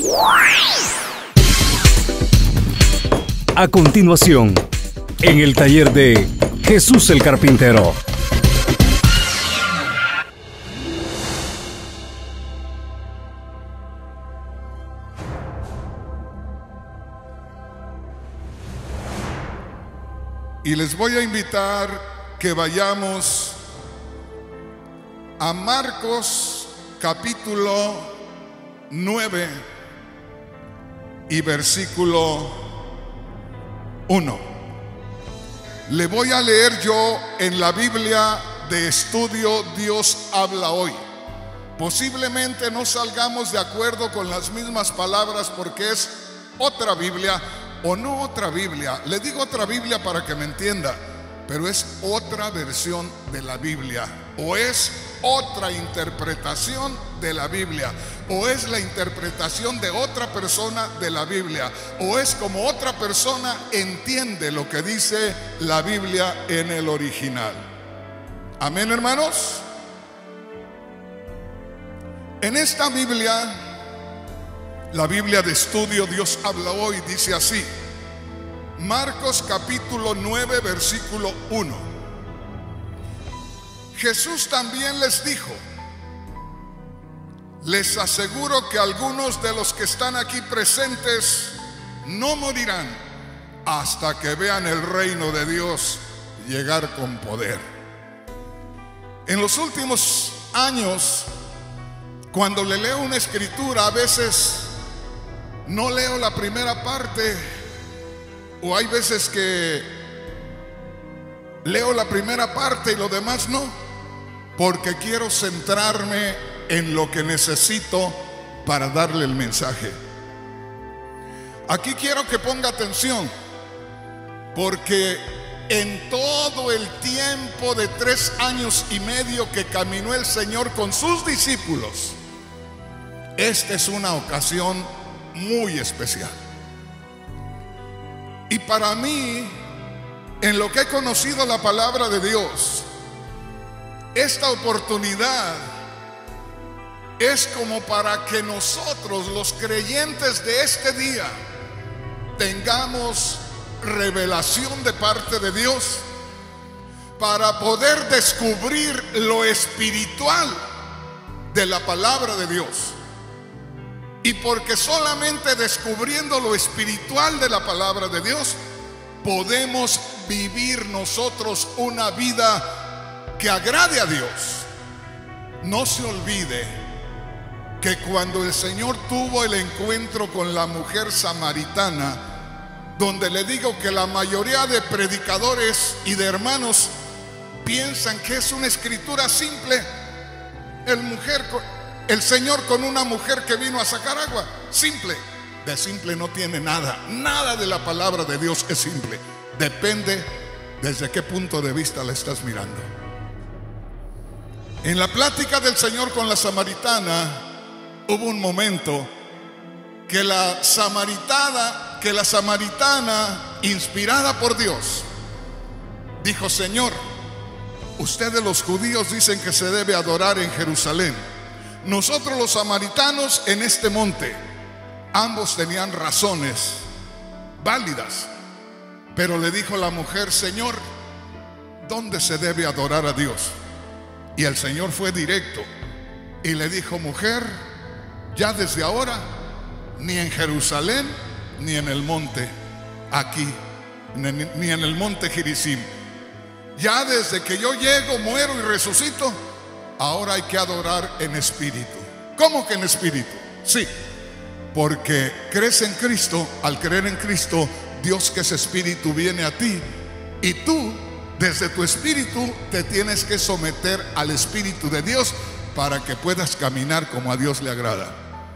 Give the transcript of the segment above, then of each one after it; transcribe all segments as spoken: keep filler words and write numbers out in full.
A continuación, en el taller de Jesús el Carpintero. Y les voy a invitar que vayamos a Marcos capítulo nueve y versículo uno. Le voy a leer yo en la Biblia de estudio Dios habla hoy. Posiblemente no salgamos de acuerdo con las mismas palabras porque es otra Biblia o no otra Biblia. Le digo otra Biblia para que me entienda, pero es otra versión de la Biblia, o es otra interpretación de la Biblia, o es la interpretación de otra persona de la Biblia, o es como otra persona entiende lo que dice la Biblia en el original. Amén, hermanos. En esta Biblia, la Biblia de estudio Dios habla hoy, dice así: Marcos capítulo nueve versículo uno. Jesús también les dijo: les aseguro que algunos de los que están aquí presentes no morirán hasta que vean el reino de Dios llegar con poder. En los últimos años, cuando le leo una escritura, a veces no leo la primera parte, o hay veces que leo la primera parte y lo demás no, porque quiero centrarme en lo que necesito para darle el mensaje. Aquí quiero que ponga atención, porque en todo el tiempo de tres años y medio que caminó el Señor con sus discípulos, esta es una ocasión muy especial. Y para mí, en lo que he conocido la palabra de Dios, esta oportunidad es como para que nosotros, los creyentes de este día, tengamos revelación de parte de Dios para poder descubrir lo espiritual de la palabra de Dios. Y porque solamente descubriendo lo espiritual de la palabra de Dios podemos vivir nosotros una vida que agrade a Dios. No se olvide que cuando el Señor tuvo el encuentro con la mujer samaritana, donde le digo que la mayoría de predicadores y de hermanos piensan que es una escritura simple, el mujer El Señor con una mujer que vino a sacar agua, simple. De simple no tiene nada. Nada de la palabra de Dios es simple. Depende desde qué punto de vista la estás mirando. En la plática del Señor con la samaritana, hubo un momento que la samaritana, que la samaritana, inspirada por Dios, dijo: Señor, ustedes los judíos dicen que se debe adorar en Jerusalén, nosotros los samaritanos en este monte. Ambos tenían razones válidas, pero le dijo la mujer: Señor, ¿dónde se debe adorar a Dios? Y el Señor fue directo y le dijo: mujer, ya desde ahora, ni en Jerusalén ni en el monte aquí, ni en el monte Gerizim, ya desde que yo llego, muero y resucito, ahora hay que adorar en espíritu. ¿Cómo que en espíritu? Sí, porque crees en Cristo. Al creer en Cristo, Dios, que es espíritu, viene a ti, y tú desde tu espíritu te tienes que someter al espíritu de Dios para que puedas caminar como a Dios le agrada.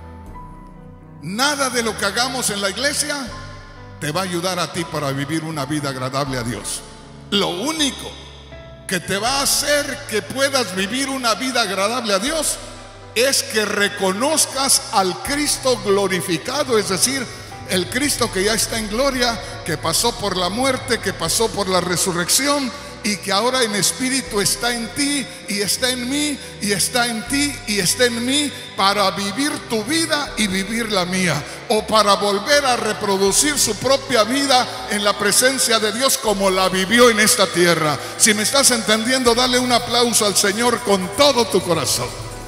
Nada de lo que hagamos en la iglesia te va a ayudar a ti para vivir una vida agradable a Dios. Lo único que te va a hacer que puedas vivir una vida agradable a Dios es que reconozcas al Cristo glorificado, es decir, el Cristo que ya está en gloria, que pasó por la muerte, que pasó por la resurrección, y que ahora en espíritu está en ti y está en mí y está en ti y está en mí para vivir tu vida y vivir la mía, o para volver a reproducir su propia vida en la presencia de Dios como la vivió en esta tierra. Si me estás entendiendo, dale un aplauso al Señor con todo tu corazón.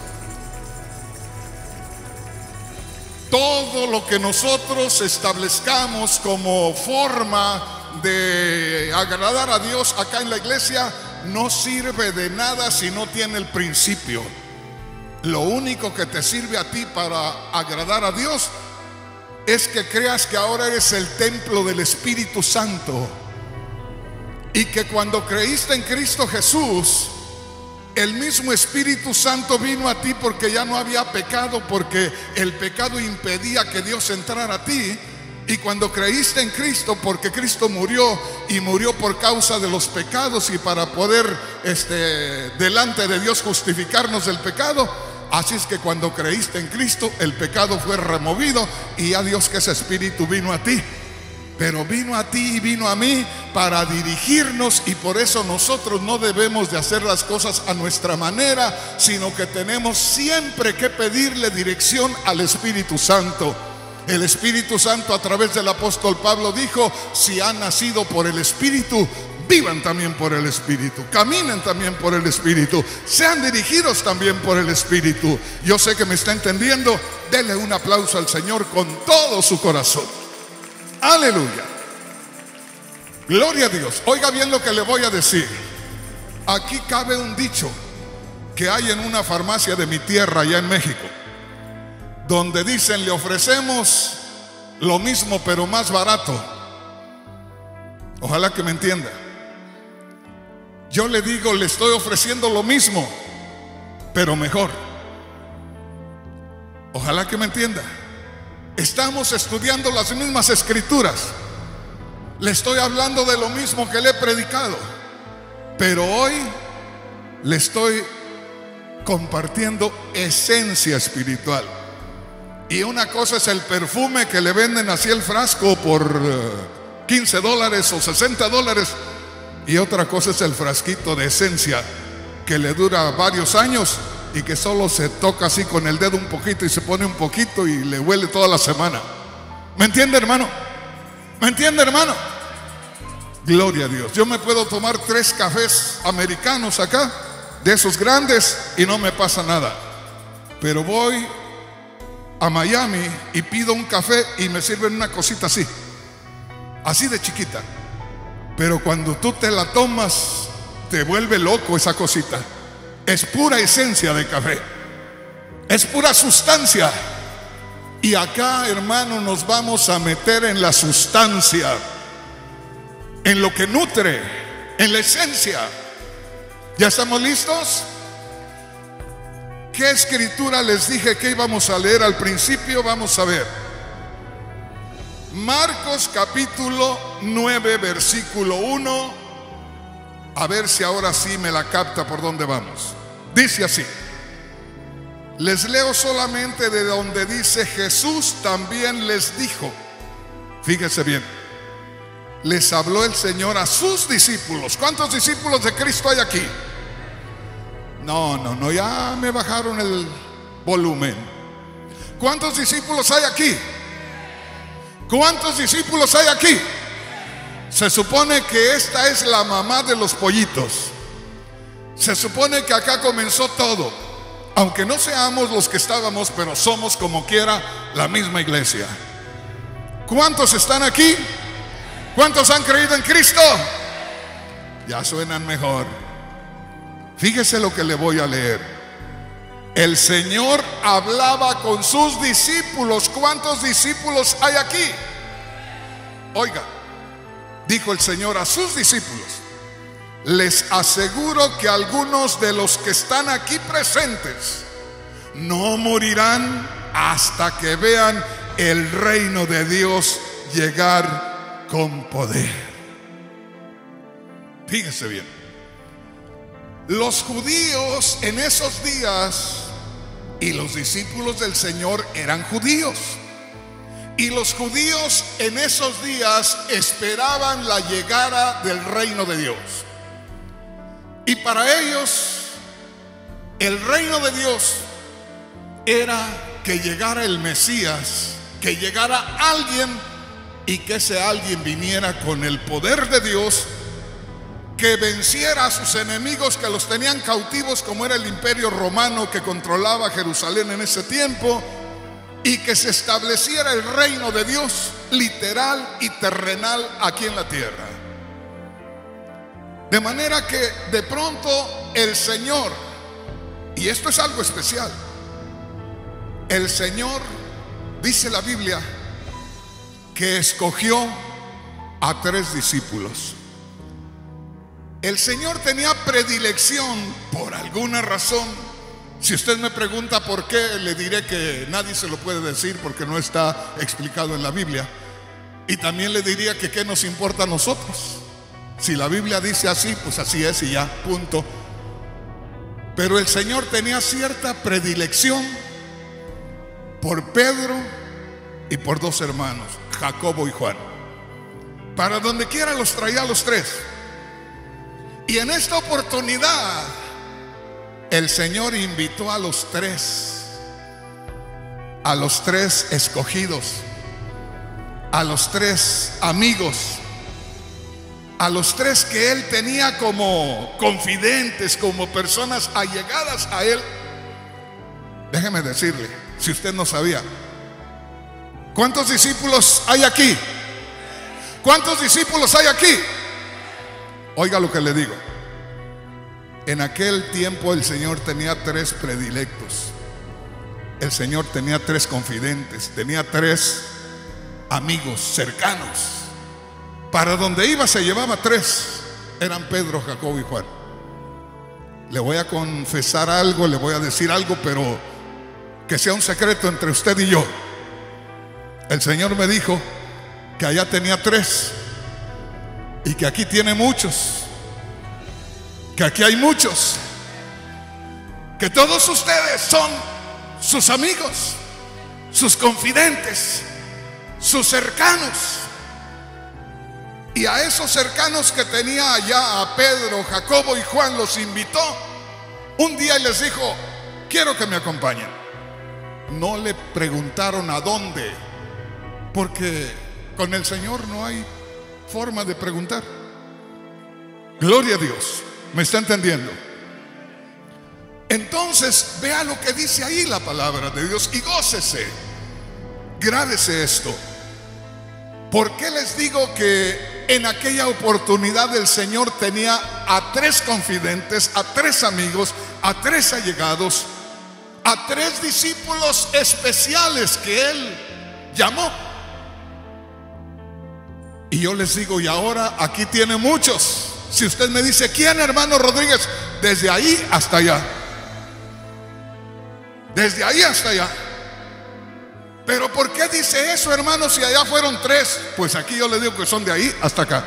Todo lo que nosotros establezcamos como forma de agradar a Dios acá en la iglesia no sirve de nada si no tiene el principio. Lo único que te sirve a ti para agradar a Dios es que creas que ahora eres el templo del Espíritu Santo, y que cuando creíste en Cristo Jesús, el mismo Espíritu Santo vino a ti porque ya no había pecado, porque el pecado impedía que Dios entrara a ti. Y cuando creíste en Cristo, porque Cristo murió y murió por causa de los pecados y para poder este, delante de Dios justificarnos del pecado, así es que cuando creíste en Cristo, el pecado fue removido y ya Dios, que es Espíritu, vino a ti. Pero vino a ti y vino a mí para dirigirnos, y por eso nosotros no debemos de hacer las cosas a nuestra manera, sino que tenemos siempre que pedirle dirección al Espíritu Santo. El Espíritu Santo, a través del apóstol Pablo, dijo: si han nacido por el Espíritu, vivan también por el Espíritu, caminen también por el Espíritu, sean dirigidos también por el Espíritu. Yo sé que me está entendiendo. Denle un aplauso al Señor con todo su corazón. Aleluya. Gloria a Dios. Oiga bien lo que le voy a decir. Aquí cabe un dicho que hay en una farmacia de mi tierra, allá en México, donde dicen: le ofrecemos lo mismo pero más barato. Ojalá que me entienda. Yo le digo: le estoy ofreciendo lo mismo pero mejor. Ojalá que me entienda. Estamos estudiando las mismas escrituras. Le estoy hablando de lo mismo que le he predicado, pero hoy le estoy compartiendo esencia espiritual. Y una cosa es el perfume que le venden así el frasco por quince dólares o sesenta dólares, y otra cosa es el frasquito de esencia que le dura varios años y que solo se toca así con el dedo un poquito y se pone un poquito y le huele toda la semana. ¿Me entiende, hermano? ¿Me entiende, hermano? Gloria a Dios. Yo me puedo tomar tres cafés americanos acá, de esos grandes, y no me pasa nada. Pero voy a Miami y pido un café y me sirven una cosita así, así de chiquita. Pero cuando tú te la tomas, te vuelve loco esa cosita. Es pura esencia de café, es pura sustancia. Y acá, hermano, nos vamos a meter en la sustancia, en lo que nutre, en la esencia. ¿Ya estamos listos? ¿Qué escritura les dije que íbamos a leer al principio? Vamos a ver Marcos capítulo nueve, versículo uno. A ver si ahora sí me la capta por dónde vamos. Dice así. Les leo solamente de donde dice: Jesús también les dijo. Fíjese bien. Les habló el Señor a sus discípulos. ¿Cuántos discípulos de Cristo hay aquí? No, no, no, ya me bajaron el volumen. ¿Cuántos discípulos hay aquí? ¿Cuántos discípulos hay aquí? Se supone que esta es la mamá de los pollitos. Se supone que acá comenzó todo. Aunque no seamos los que estábamos, pero somos como quiera la misma iglesia. ¿Cuántos están aquí? ¿Cuántos han creído en Cristo? Ya suenan mejor. Fíjese lo que le voy a leer. El Señor hablaba con sus discípulos. ¿Cuántos discípulos hay aquí? Oiga, dijo el Señor a sus discípulos: les aseguro que algunos de los que están aquí presentes no morirán hasta que vean el reino de Dios llegar con poder. Fíjese bien. Los judíos en esos días y los discípulos del Señor eran judíos. Y los judíos en esos días esperaban la llegada del reino de Dios. Y para ellos el reino de Dios era que llegara el Mesías, que llegara alguien y que ese alguien viniera con el poder de Dios, que venciera a sus enemigos que los tenían cautivos, como era el imperio romano que controlaba Jerusalén en ese tiempo, y que se estableciera el reino de Dios literal y terrenal aquí en la tierra. De manera que de pronto el Señor, y esto es algo especial, el Señor, dice la Biblia, que escogió a tres discípulos. El Señor tenía predilección por alguna razón. Si usted me pregunta por qué, le diré que nadie se lo puede decir porque no está explicado en la Biblia. Y también le diría que qué nos importa a nosotros. Si la Biblia dice así, pues así es y ya, punto. Pero el Señor tenía cierta predilección por Pedro y por dos hermanos, Jacobo y Juan. Para donde quiera los traía a los tres. Y en esta oportunidad el Señor invitó a los tres, a los tres escogidos, a los tres amigos, a los tres que Él tenía como confidentes, como personas allegadas a Él. Déjeme decirle, si usted no sabía, ¿cuántos discípulos hay aquí? ¿Cuántos discípulos hay aquí? Oiga lo que le digo. En aquel tiempo el Señor tenía tres predilectos. El Señor tenía tres confidentes, tenía tres amigos cercanos. Para donde iba se llevaba tres. Eran Pedro, Jacobo y Juan. Le voy a confesar algo, le voy a decir algo, pero que sea un secreto entre usted y yo. El Señor me dijo que allá tenía tres y que aquí tiene muchos, que aquí hay muchos, que todos ustedes son sus amigos, sus confidentes, sus cercanos. Y a esos cercanos que tenía allá, a Pedro, Jacobo y Juan, los invitó un día y les dijo: quiero que me acompañen. No le preguntaron a dónde, porque con el Señor no hay forma de preguntar. Gloria a Dios. ¿Me está entendiendo? Entonces vea lo que dice ahí la palabra de Dios y gócese. Grábese esto. ¿Por qué les digo que en aquella oportunidad el Señor tenía a tres confidentes, a tres amigos, a tres allegados, a tres discípulos especiales que Él llamó? Y yo les digo, y ahora aquí tiene muchos. Si usted me dice, ¿quién, hermano Rodríguez? Desde ahí hasta allá. Desde ahí hasta allá. Pero ¿por qué dice eso, hermano, si allá fueron tres? Pues aquí yo le digo que son de ahí hasta acá.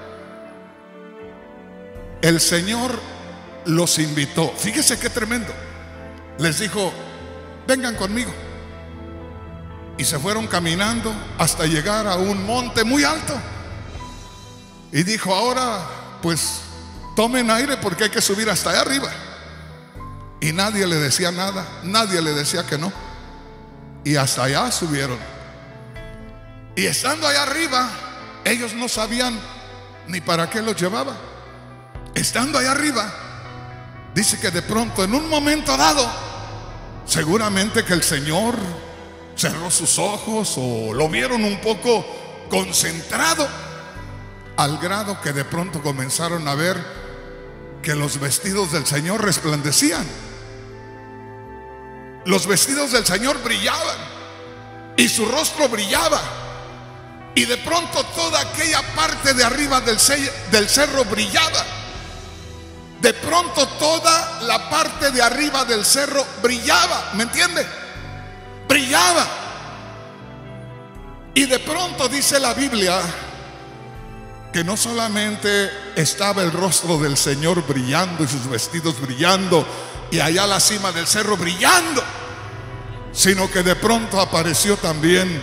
El Señor los invitó. Fíjese qué tremendo. Les dijo: vengan conmigo. Y se fueron caminando hasta llegar a un monte muy alto. Y dijo: ahora pues tomen aire porque hay que subir hasta allá arriba. Y nadie le decía nada, nadie le decía que no. Y hasta allá subieron. Y estando allá arriba, ellos no sabían ni para qué los llevaba. Estando allá arriba, dice que de pronto, en un momento dado, seguramente que el Señor cerró sus ojos o lo vieron un poco concentrado, al grado que de pronto comenzaron a ver que los vestidos del Señor resplandecían. Los vestidos del Señor brillaban y su rostro brillaba. Y de pronto toda aquella parte de arriba del, del cerro brillaba. De pronto toda la parte de arriba del cerro brillaba. ¿Me entiende? Brillaba. Y de pronto dice la Biblia que no solamente estaba el rostro del Señor brillando y sus vestidos brillando y allá a la cima del cerro brillando, sino que de pronto apareció también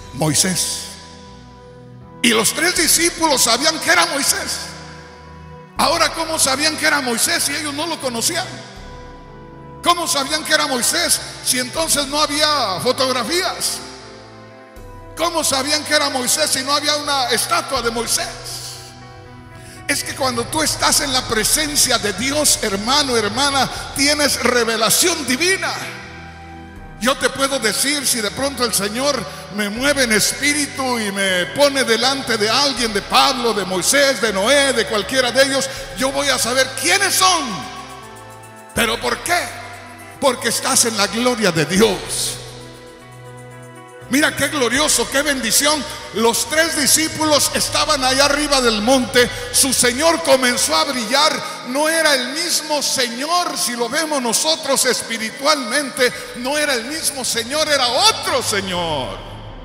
Moisés. Y los tres discípulos sabían que era Moisés. Ahora, ¿cómo sabían que era Moisés si ellos no lo conocían? ¿Cómo sabían que era Moisés si entonces no había fotografías? ¿Cómo sabían que era Moisés si no había una estatua de Moisés? Es que cuando tú estás en la presencia de Dios, hermano, hermana, tienes revelación divina. Yo te puedo decir, si de pronto el Señor me mueve en espíritu y me pone delante de alguien, de Pablo, de Moisés, de Noé, de cualquiera de ellos, yo voy a saber quiénes son. ¿Pero por qué? Porque estás en la gloria de Dios. Mira qué glorioso, qué bendición. Los tres discípulos estaban allá arriba del monte. Su Señor comenzó a brillar. No era el mismo Señor. Si lo vemos nosotros espiritualmente, no era el mismo Señor, era otro Señor.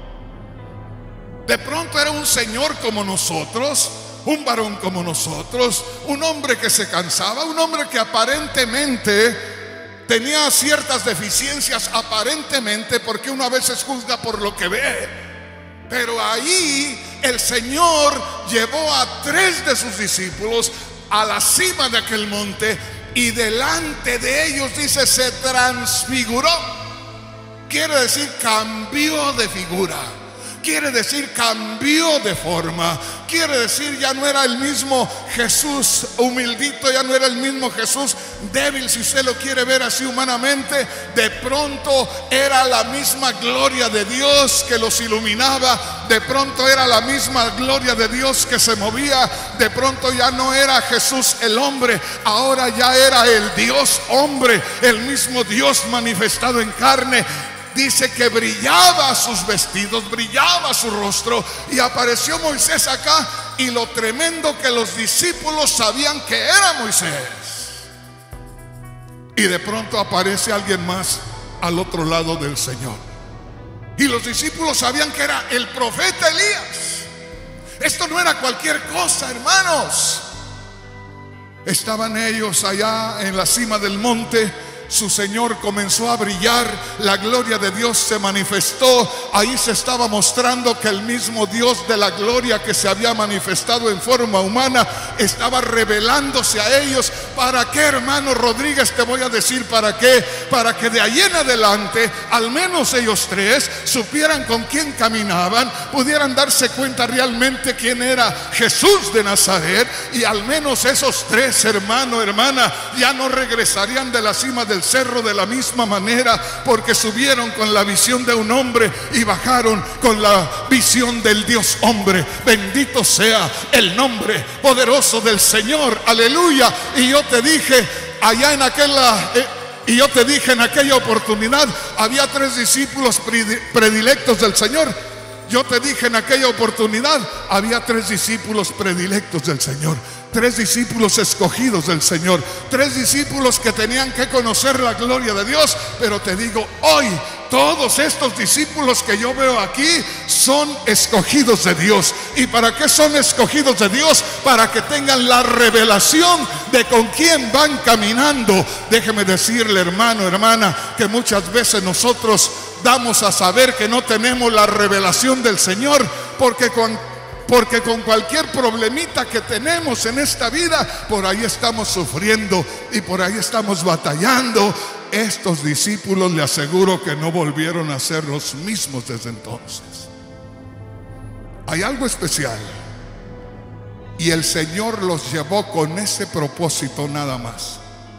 De pronto era un Señor como nosotros, un varón como nosotros, un hombre que se cansaba, un hombre que aparentemente tenía ciertas deficiencias, aparentemente, porque uno a veces juzga por lo que ve. Pero ahí el Señor llevó a tres de sus discípulos a la cima de aquel monte, y delante de ellos, dice, se transfiguró. Quiere decir cambió de figura. Quiere decir cambió de forma. Quiere decir ya no era el mismo Jesús humildito, ya no era el mismo Jesús débil, si usted lo quiere ver así humanamente. De pronto era la misma gloria de Dios que los iluminaba. De pronto era la misma gloria de Dios que se movía. De pronto ya no era Jesús el hombre, ahora ya era el Dios hombre, el mismo Dios manifestado en carne. Dice que brillaba sus vestidos, brillaba su rostro, y apareció Moisés acá. Y lo tremendo, que los discípulos sabían que era Moisés. Y de pronto aparece alguien más al otro lado del Señor, y los discípulos sabían que era el profeta Elías. Esto no era cualquier cosa, hermanos. Estaban ellos allá en la cima del monte. Su Señor comenzó a brillar, la gloria de Dios se manifestó. Ahí se estaba mostrando que el mismo Dios de la gloria que se había manifestado en forma humana estaba revelándose a ellos. ¿Para qué, hermano Rodríguez? Te voy a decir para qué. Para que de ahí en adelante, al menos ellos tres supieran con quién caminaban, pudieran darse cuenta realmente quién era Jesús de Nazaret. Y al menos esos tres, hermano, hermana, ya no regresarían de la cima del cerro de la misma manera, porque subieron con la visión de un hombre y bajaron con la visión del Dios hombre. Bendito sea el nombre poderoso del Señor, aleluya. Y yo te dije allá en aquella eh, y yo te dije en aquella oportunidad, había tres discípulos predilectos del Señor. Yo te dije en aquella oportunidad, había tres discípulos predilectos del Señor. Tres discípulos escogidos del Señor. Tres discípulos que tenían que conocer la gloria de Dios. Pero te digo, hoy todos estos discípulos que yo veo aquí son escogidos de Dios. ¿Y para qué son escogidos de Dios? Para que tengan la revelación de con quién van caminando. Déjeme decirle, hermano, hermana, que muchas veces nosotros damos a saber que no tenemos la revelación del Señor, porque con Porque con cualquier problemita que tenemos en esta vida, por ahí estamos sufriendo y por ahí estamos batallando. Estos discípulos, le aseguro que no volvieron a ser los mismos desde entonces. Hay algo especial, y el Señor los llevó con ese propósito nada más,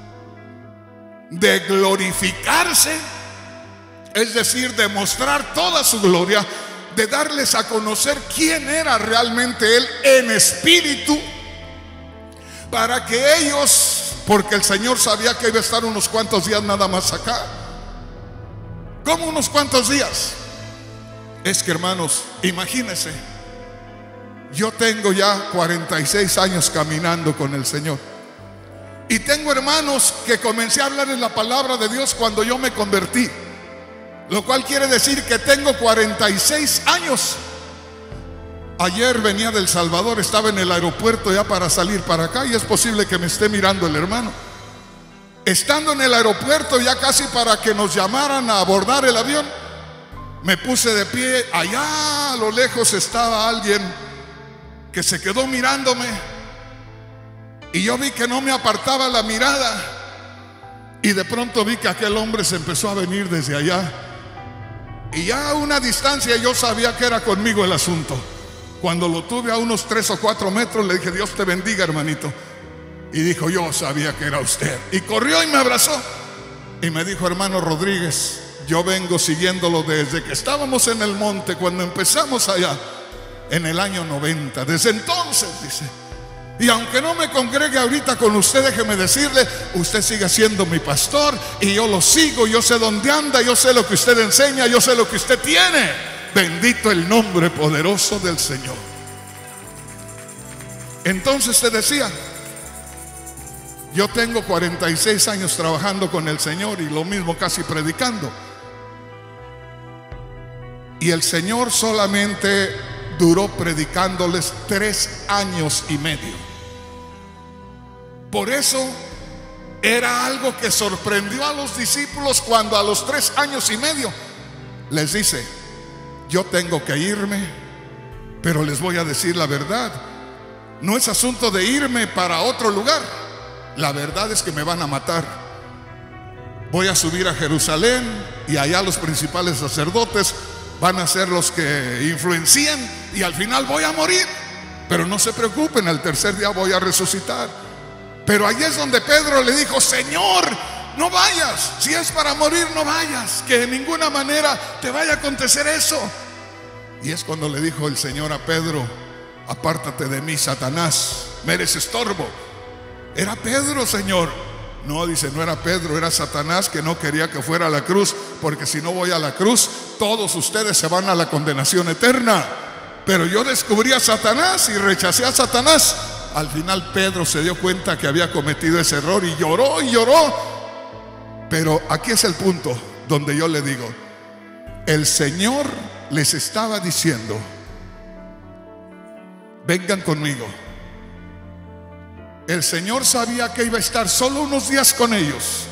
de glorificarse, es decir, de mostrar toda su gloria, de darles a conocer quién era realmente Él en espíritu, para que ellos, porque el Señor sabía que iba a estar unos cuantos días nada más acá. ¿Cómo unos cuantos días? Es que, hermanos, imagínense, yo tengo ya cuarenta y seis años caminando con el Señor, y tengo hermanos que comencé a hablar en la palabra de Dios cuando yo me convertí, lo cual quiere decir que tengo cuarenta y seis años. Ayer venía del Salvador, estaba en el aeropuerto ya para salir para acá, y es posible que me esté mirando el hermano. Estando en el aeropuerto ya casi para que nos llamaran a abordar el avión, me puse de pie. Allá a lo lejos estaba alguien que se quedó mirándome, Y yo vi que no me apartaba la mirada. Y de pronto vi que aquel hombre se empezó a venir desde allá. Y ya a una distancia yo sabía que era conmigo el asunto. Cuando lo tuve a unos tres o cuatro metros, le dije: Dios te bendiga, hermanito. Y dijo: yo sabía que era usted. Y corrió y me abrazó. Y me dijo: hermano Rodríguez, yo vengo siguiéndolo desde que estábamos en el monte, cuando empezamos allá, en el año noventa. Desde entonces, dice. Y aunque no me congregue ahorita con usted, déjeme decirle, usted sigue siendo mi pastor y yo lo sigo, yo sé dónde anda, yo sé lo que usted enseña, yo sé lo que usted tiene. Bendito el nombre poderoso del Señor. Entonces te decía, yo tengo cuarenta y seis años trabajando con el Señor y lo mismo casi predicando. Y el Señor solamente duró predicándoles tres años y medio. Por eso era algo que sorprendió a los discípulos cuando a los tres años y medio les dice: yo tengo que irme, pero les voy a decir la verdad. No es asunto de irme para otro lugar. La verdad es que me van a matar. Voy a subir a Jerusalén y allá los principales sacerdotes van a ser los que influencian y al final voy a morir. Pero no se preocupen, al tercer día voy a resucitar. Pero ahí es donde Pedro le dijo: Señor, no vayas. Si es para morir, no vayas, que de ninguna manera te vaya a acontecer eso. Y es cuando le dijo el Señor a Pedro: apártate de mí, Satanás, me eres estorbo. Era Pedro, Señor. No, dice, no era Pedro, era Satanás, que no quería que fuera a la cruz, porque si no voy a la cruz, todos ustedes se van a la condenación eterna. Pero yo descubrí a Satanás y rechacé a Satanás. Al final Pedro se dio cuenta que había cometido ese error y lloró y lloró. Pero aquí es el punto donde yo le digo, el Señor les estaba diciendo: vengan conmigo. El Señor sabía que iba a estar solo unos días con ellos.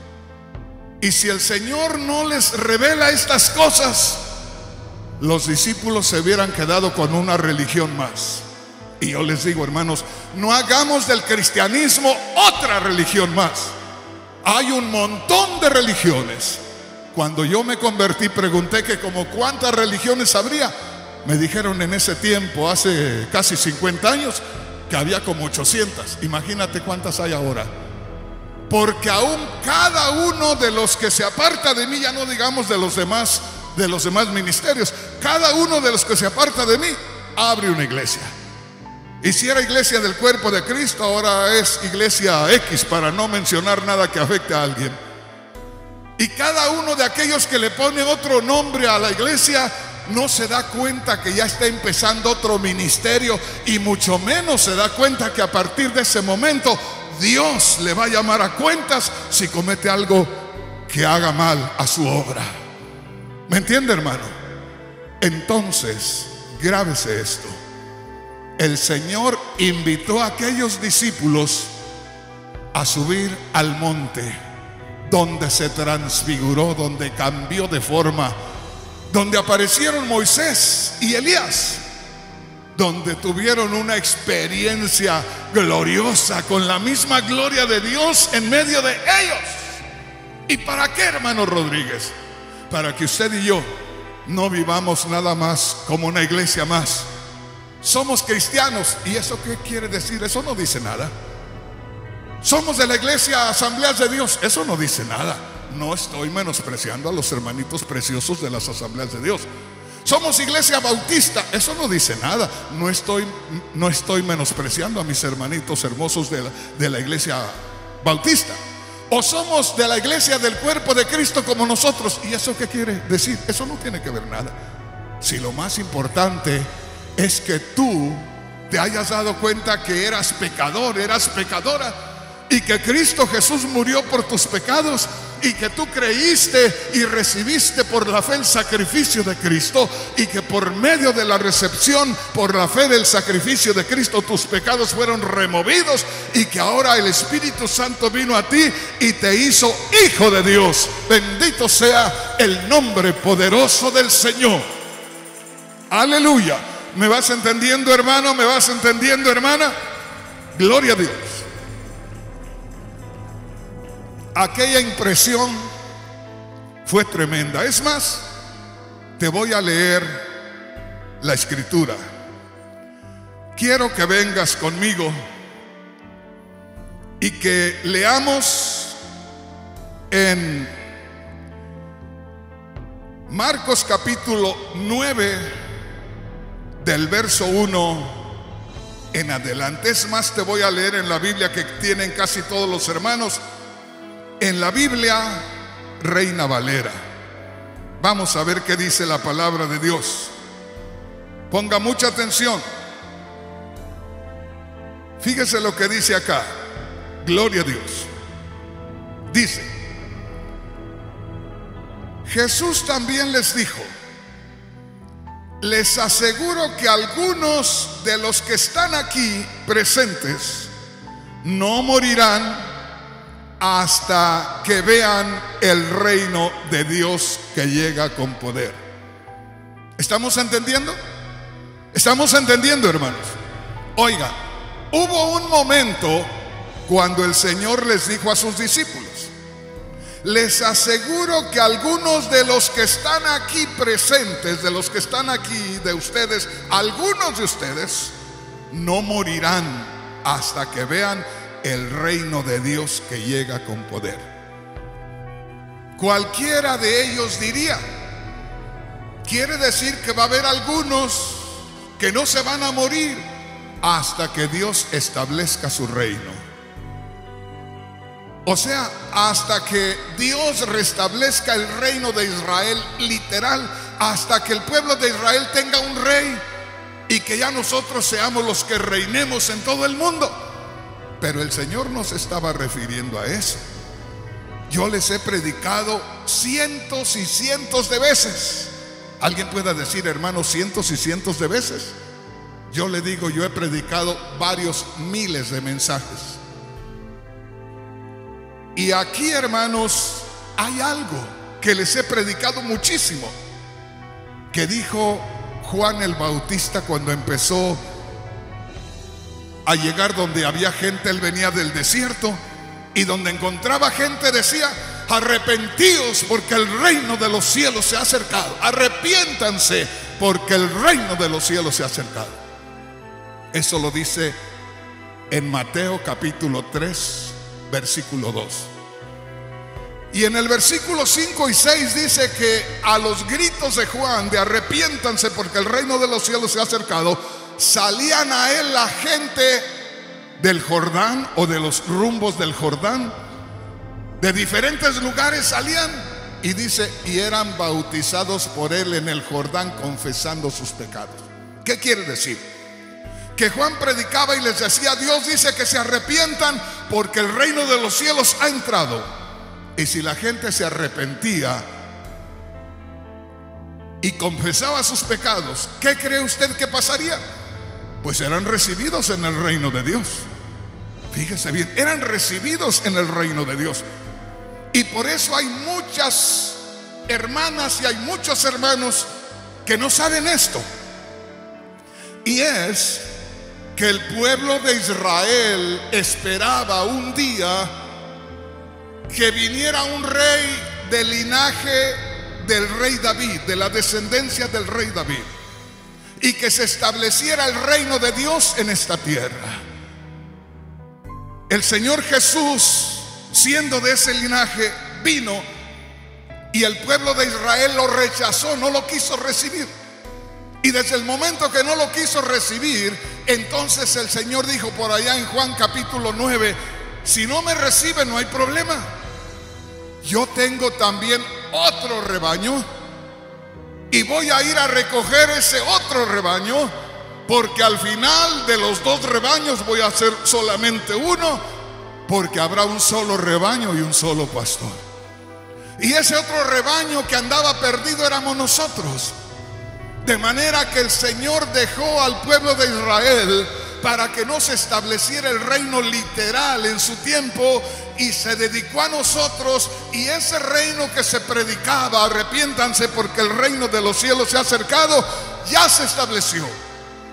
Y si el Señor no les revela estas cosas, los discípulos se hubieran quedado con una religión más. Y yo les digo, hermanos, no hagamos del cristianismo otra religión más. Hay un montón de religiones. Cuando yo me convertí, pregunté que como cuántas religiones habría. Me dijeron en ese tiempo, hace casi cincuenta años, que había como ochocientas. Imagínate cuántas hay ahora. Porque aún cada uno de los que se aparta de mí, ya no digamos de los demás, de los demás ministerios, cada uno de los que se aparta de mí abre una iglesia. Y si era iglesia del cuerpo de Cristo, ahora es iglesia X, para no mencionar nada que afecte a alguien. Y cada uno de aquellos que le pone otro nombre a la iglesia no se da cuenta que ya está empezando otro ministerio, y mucho menos se da cuenta que a partir de ese momento Dios le va a llamar a cuentas si comete algo que haga mal a su obra. ¿Me entiende, hermano? Entonces, grábese esto. El Señor invitó a aquellos discípulos a subir al monte, donde se transfiguró, donde cambió de forma, donde aparecieron Moisés y Elías, donde tuvieron una experiencia gloriosa con la misma gloria de Dios en medio de ellos. ¿Y para qué, hermano Rodríguez? Para que usted y yo no vivamos nada más como una iglesia más. Somos cristianos. ¿Y eso qué quiere decir? Eso no dice nada. Somos de la iglesia Asambleas de Dios. Eso no dice nada. No estoy menospreciando a los hermanitos preciosos de las Asambleas de Dios. Somos iglesia bautista. Eso no dice nada. No estoy, no estoy menospreciando a mis hermanitos hermosos de la, de la iglesia bautista. O somos de la iglesia del cuerpo de Cristo como nosotros. ¿Y eso qué quiere decir? Eso no tiene que ver nada. Si lo más importante es que tú te hayas dado cuenta que eras pecador, eras pecadora, y que Cristo Jesús murió por tus pecados, y que tú creíste y recibiste por la fe el sacrificio de Cristo, y que por medio de la recepción por la fe del sacrificio de Cristo tus pecados fueron removidos, y que ahora el Espíritu Santo vino a ti y te hizo hijo de Dios. Bendito sea el nombre poderoso del Señor. Aleluya. ¿Me vas entendiendo, hermano? ¿Me vas entendiendo, hermana? Gloria a Dios. aquella impresión fue tremenda. Es más, te voy a leer la escritura. Quiero que vengas conmigo y que leamos en Marcos capítulo nueve del verso uno en adelante. Es más, te voy a leer en la Biblia que tienen casi todos los hermanos, en la Biblia Reina Valera. Vamos a ver qué dice la palabra de Dios. Ponga mucha atención. Fíjese lo que dice acá. Gloria a Dios. Dice: Jesús también les dijo: les aseguro que algunos de los que están aquí presentes no morirán hasta que vean el reino de Dios que llega con poder. ¿Estamos entendiendo? ¿Estamos entendiendo, hermanos? Oiga, hubo un momento cuando el Señor les dijo a sus discípulos: les aseguro que algunos de los que están aquí presentes, de los que están aquí, de ustedes, algunos de ustedes no morirán hasta que vean el reino de Dios que llega con poder. Cualquiera de ellos diría: quiere decir que va a haber algunos que no se van a morir hasta que Dios establezca su reino. O sea, hasta que Dios restablezca el reino de Israel, literal, hasta que el pueblo de Israel tenga un rey y que ya nosotros seamos los que reinemos en todo el mundo. Pero el Señor no se estaba refiriendo a eso. Yo les he predicado cientos y cientos de veces. Alguien pueda decir: hermano, cientos y cientos de veces. Yo le digo, yo he predicado varios miles de mensajes. Y aquí, hermanos, hay algo que les he predicado muchísimo, que dijo Juan el Bautista cuando empezó a llegar donde había gente. Él venía del desierto y donde encontraba gente decía: arrepentíos porque el reino de los cielos se ha acercado. Arrepiéntanse porque el reino de los cielos se ha acercado. Eso lo dice en Mateo capítulo tres versículo dos. Y en el versículo cinco y seis dice que a los gritos de Juan de arrepiéntanse porque el reino de los cielos se ha acercado, salían a él la gente del Jordán o de los rumbos del Jordán, de diferentes lugares salían, y dice, y eran bautizados por él en el Jordán confesando sus pecados. ¿Qué quiere decir? Que Juan predicaba y les decía: Dios dice que se arrepientan porque el reino de los cielos ha entrado. Y si la gente se arrepentía y confesaba sus pecados, ¿qué cree usted que pasaría? Pues eran recibidos en el reino de Dios. Fíjese bien, eran recibidos en el reino de Dios. Y por eso hay muchas hermanas y hay muchos hermanos que no saben esto. Y es que el pueblo de Israel esperaba un día que viniera un rey del linaje del rey David, de la descendencia del rey David, y que se estableciera el reino de Dios en esta tierra. El Señor Jesús, siendo de ese linaje, vino y el pueblo de Israel lo rechazó, no lo quiso recibir. Y desde el momento que no lo quiso recibir, entonces el Señor dijo por allá en Juan capítulo nueve: si no me reciben, no hay problema. Yo tengo también otro rebaño y voy a ir a recoger ese otro rebaño, porque al final de los dos rebaños voy a hacer solamente uno, porque habrá un solo rebaño y un solo pastor. Y ese otro rebaño que andaba perdido éramos nosotros. De manera que el Señor dejó al pueblo de Israel para que no se estableciera el reino literal en su tiempo, y se dedicó a nosotros. Y ese reino que se predicaba, arrepiéntanse porque el reino de los cielos se ha acercado, ya se estableció.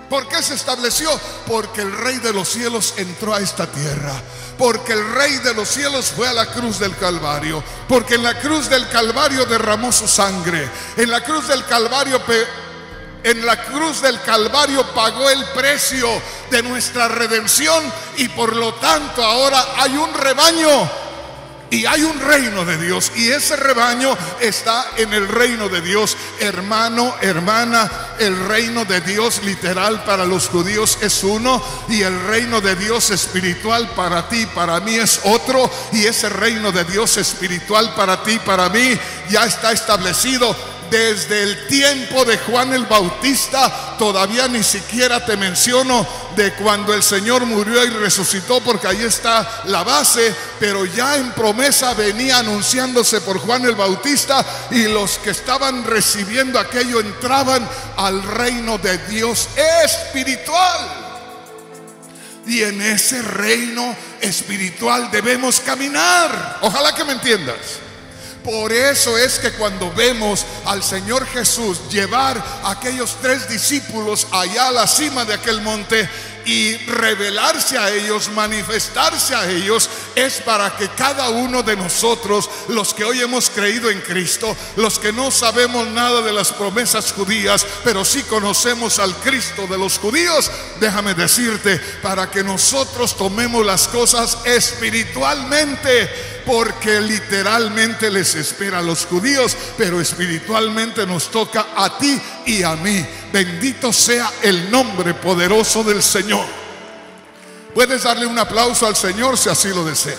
¿Por qué se estableció? Porque el Rey de los cielos entró a esta tierra. Porque el Rey de los cielos fue a la cruz del Calvario. Porque en la cruz del Calvario derramó su sangre. En la cruz del Calvario, en la cruz del Calvario pagó el precio de nuestra redención. Y por lo tanto ahora hay un rebaño y hay un reino de Dios, y ese rebaño está en el reino de Dios. Hermano, hermana, el reino de Dios literal para los judíos es uno, y el reino de Dios espiritual para ti, para mí es otro. Y ese reino de Dios espiritual para ti, para mí, ya está establecido desde el tiempo de Juan el Bautista. Todavía ni siquiera te menciono de cuando el Señor murió y resucitó, porque ahí está la base. Pero ya en promesa venía anunciándose por Juan el Bautista, y los que estaban recibiendo aquello entraban al reino de Dios espiritual. Y en ese reino espiritual debemos caminar. Ojalá que me entiendas. Por eso es que cuando vemos al Señor Jesús llevar a aquellos tres discípulos allá a la cima de aquel monte y revelarse a ellos, manifestarse a ellos, es para que cada uno de nosotros, los que hoy hemos creído en Cristo, los que no sabemos nada de las promesas judías, pero sí conocemos al Cristo de los judíos, déjame decirte, para que nosotros tomemos las cosas espiritualmente. Porque literalmente les espera a los judíos, pero espiritualmente nos toca a ti y a mí. Bendito sea el nombre poderoso del Señor. Puedes darle un aplauso al Señor si así lo desea.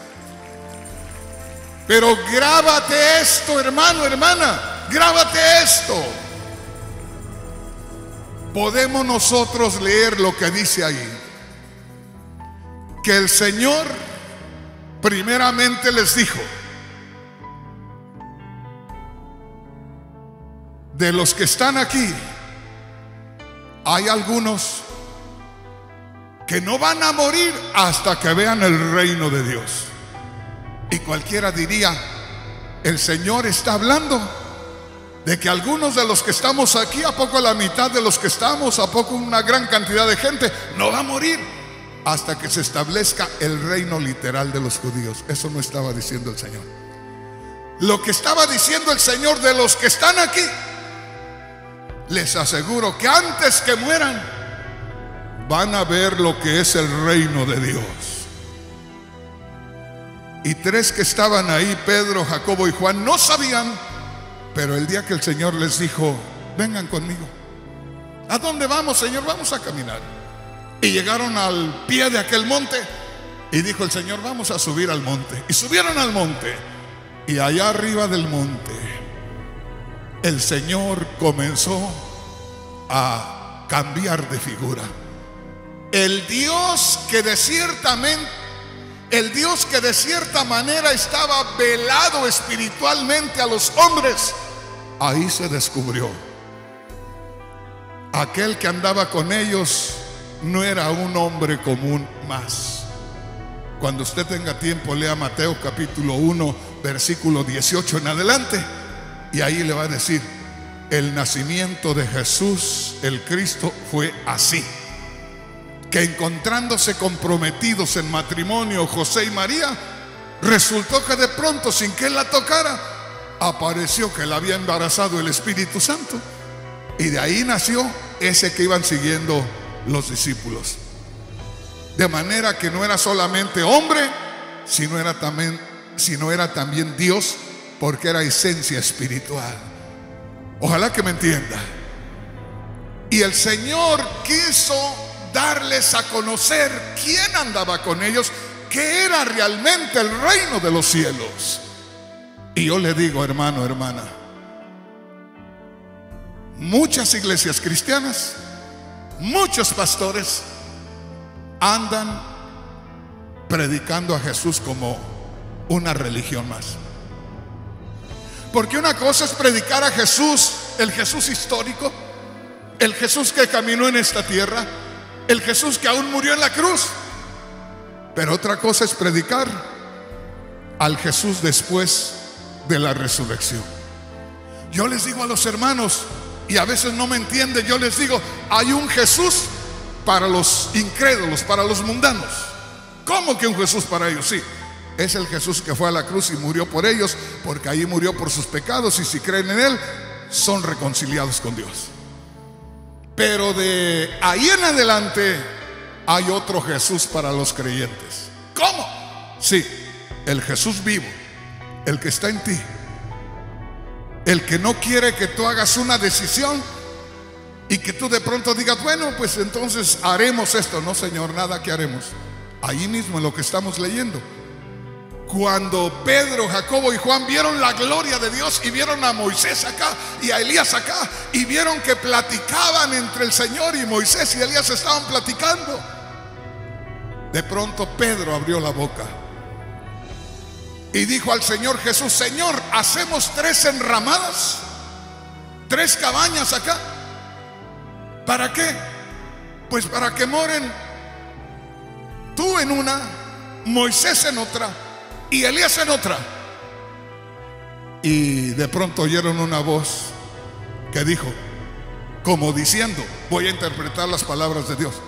Pero grábate esto, hermano, hermana, grábate esto. Podemos nosotros leer lo que dice ahí, que el Señor primeramente les dijo: de los que están aquí, hay algunos que no van a morir hasta que vean el reino de Dios. Y cualquiera diría: el Señor está hablando de que algunos de los que estamos aquí, a poco la mitad de los que estamos, a poco una gran cantidad de gente, no va a morir hasta que se establezca el reino literal de los judíos. Eso no estaba diciendo el Señor. Lo que estaba diciendo el Señor: de los que están aquí, les aseguro que antes que mueran van a ver lo que es el reino de Dios. Y tres que estaban ahí, Pedro, Jacobo y Juan, no sabían, pero el día que el Señor les dijo: vengan conmigo. ¿A dónde vamos, Señor? Vamos a caminar. Y llegaron al pie de aquel monte, y dijo el Señor: vamos a subir al monte. Y subieron al monte, y allá arriba del monte el Señor comenzó a cambiar de figura. El Dios que de ciertamente, el Dios que de cierta manera estaba velado espiritualmente a los hombres, ahí se descubrió. Aquel que andaba con ellos no era un hombre común más. Cuando usted tenga tiempo, lea Mateo capítulo uno, versículo dieciocho en adelante, y ahí le va a decir: el nacimiento de Jesús, el Cristo, fue así, que encontrándose comprometidos en matrimonio José y María, resultó que de pronto, sin que él la tocara, apareció que la había embarazado el Espíritu Santo, y de ahí nació ese que iban siguiendo los discípulos. De manera que no era solamente hombre, sino era también, sino era también Dios, porque era esencia espiritual. Ojalá que me entienda. Y el Señor quiso darles a conocer quién andaba con ellos, qué era realmente el reino de los cielos. Y yo le digo, hermano, hermana, muchas iglesias cristianas, muchos pastores andan predicando a Jesús como una religión más. Porque una cosa es predicar a Jesús, el Jesús histórico, el Jesús que caminó en esta tierra, el Jesús que aún murió en la cruz. Pero otra cosa es predicar al Jesús después de la resurrección. Yo les digo a los hermanos, y a veces no me entienden, yo les digo, hay un Jesús para los incrédulos, para los mundanos. ¿Cómo que un Jesús para ellos? Sí, es el Jesús que fue a la cruz y murió por ellos, porque ahí murió por sus pecados, y si creen en Él, son reconciliados con Dios. Pero de ahí en adelante hay otro Jesús para los creyentes. ¿Cómo? Sí, el Jesús vivo, el que está en ti, el que no quiere que tú hagas una decisión y que tú de pronto digas, bueno, pues entonces haremos esto. No, Señor, nada que haremos. Ahí mismo en lo que estamos leyendo, cuando Pedro, Jacobo y Juan vieron la gloria de Dios y vieron a Moisés acá y a Elías acá, y vieron que platicaban entre el Señor, y Moisés y Elías estaban platicando, de pronto Pedro abrió la boca y dijo al Señor Jesús: Señor, ¿hacemos tres enramadas? ¿Tres cabañas acá? ¿Para qué? Pues para que moren tú en una, Moisés en otra y Elías en otra. Y de pronto oyeron una voz que dijo, como diciendo, voy a interpretar las palabras de Dios: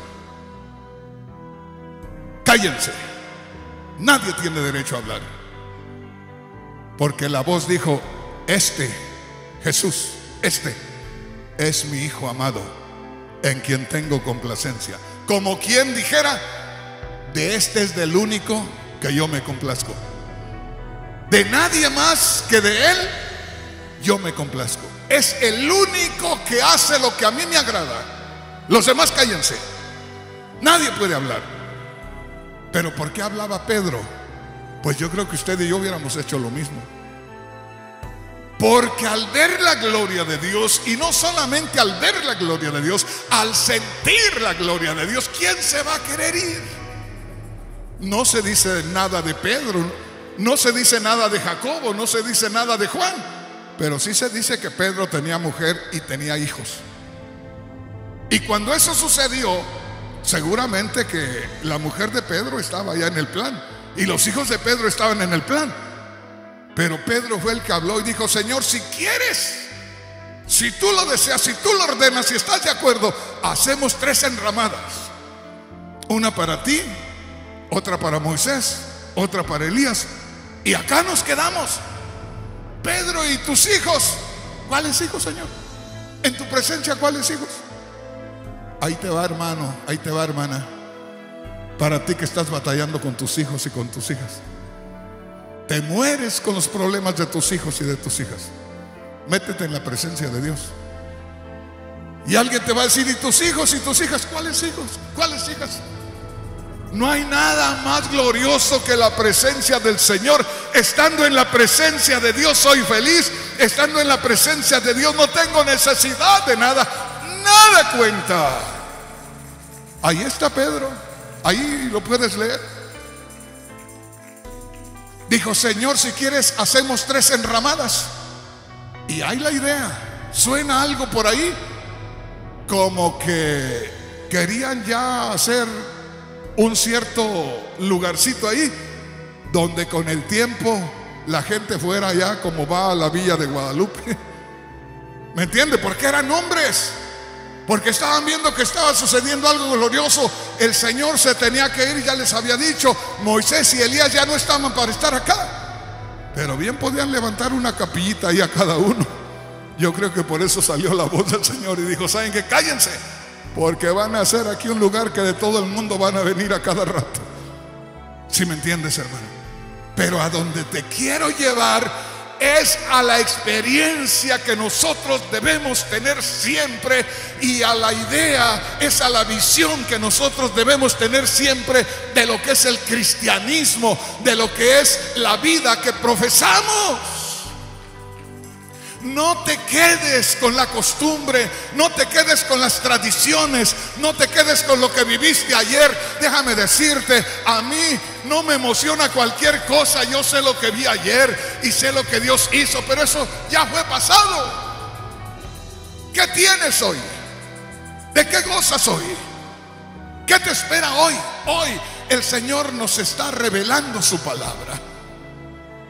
cállense, nadie tiene derecho a hablar. Porque la voz dijo: este, Jesús, este es mi Hijo amado, en quien tengo complacencia. Como quien dijera, de este es del único que yo me complazco. De nadie más que de Él yo me complazco. Es el único que hace lo que a mí me agrada. Los demás cállense, nadie puede hablar. Pero ¿por qué hablaba Pedro? Pues yo creo que usted y yo hubiéramos hecho lo mismo. Porque al ver la gloria de Dios, y no solamente al ver la gloria de Dios, al sentir la gloria de Dios, ¿quién se va a querer ir? No se dice nada de Pedro, no se dice nada de Jacobo, no se dice nada de Juan, pero sí se dice que Pedro tenía mujer y tenía hijos. Y cuando eso sucedió, seguramente que la mujer de Pedro estaba ya en el plan, y los hijos de Pedro estaban en el plan. Pero Pedro fue el que habló y dijo: Señor, si quieres, si tú lo deseas, si tú lo ordenas, si estás de acuerdo, hacemos tres enramadas. Una para ti, otra para Moisés, otra para Elías, y acá nos quedamos, Pedro y tus hijos. ¿Cuáles hijos, Señor? En tu presencia, ¿cuáles hijos? Ahí te va, hermano, ahí te va, hermana. Para ti que estás batallando con tus hijos y con tus hijas, te mueres con los problemas de tus hijos y de tus hijas. Métete en la presencia de Dios. Y alguien te va a decir: ¿y tus hijos y tus hijas? ¿Cuáles hijos? ¿Cuáles hijas? No hay nada más glorioso que la presencia del Señor. Estando en la presencia de Dios soy feliz. Estando en la presencia de Dios no tengo necesidad de nada. Nada cuenta. Ahí está Pedro. Ahí lo puedes leer. Dijo: Señor, si quieres, hacemos tres enramadas. Y hay la idea. Suena algo por ahí como que querían ya hacer un cierto lugarcito ahí, donde con el tiempo la gente fuera ya como va a la villa de Guadalupe. ¿Me entiende? Porque eran hombres, porque estaban viendo que estaba sucediendo algo glorioso. El Señor se tenía que ir, ya les había dicho. Moisés y Elías ya no estaban para estar acá, pero bien podían levantar una capillita ahí a cada uno. Yo creo que por eso salió la voz del Señor y dijo: ¿saben qué? Cállense, porque van a hacer aquí un lugar que de todo el mundo van a venir a cada rato. ¿Sí me entiendes, hermano? Pero a donde te quiero llevar es a la experiencia que nosotros debemos tener siempre, y a la idea, es a la visión que nosotros debemos tener siempre de lo que es el cristianismo, de lo que es la vida que profesamos. No te quedes con la costumbre, no te quedes con las tradiciones, no te quedes con lo que viviste ayer. Déjame decirte, a mí no me emociona cualquier cosa. Yo sé lo que vi ayer y sé lo que Dios hizo, pero eso ya fue pasado. ¿Qué tienes hoy? ¿De qué gozas hoy? ¿Qué te espera hoy? Hoy el Señor nos está revelando su palabra.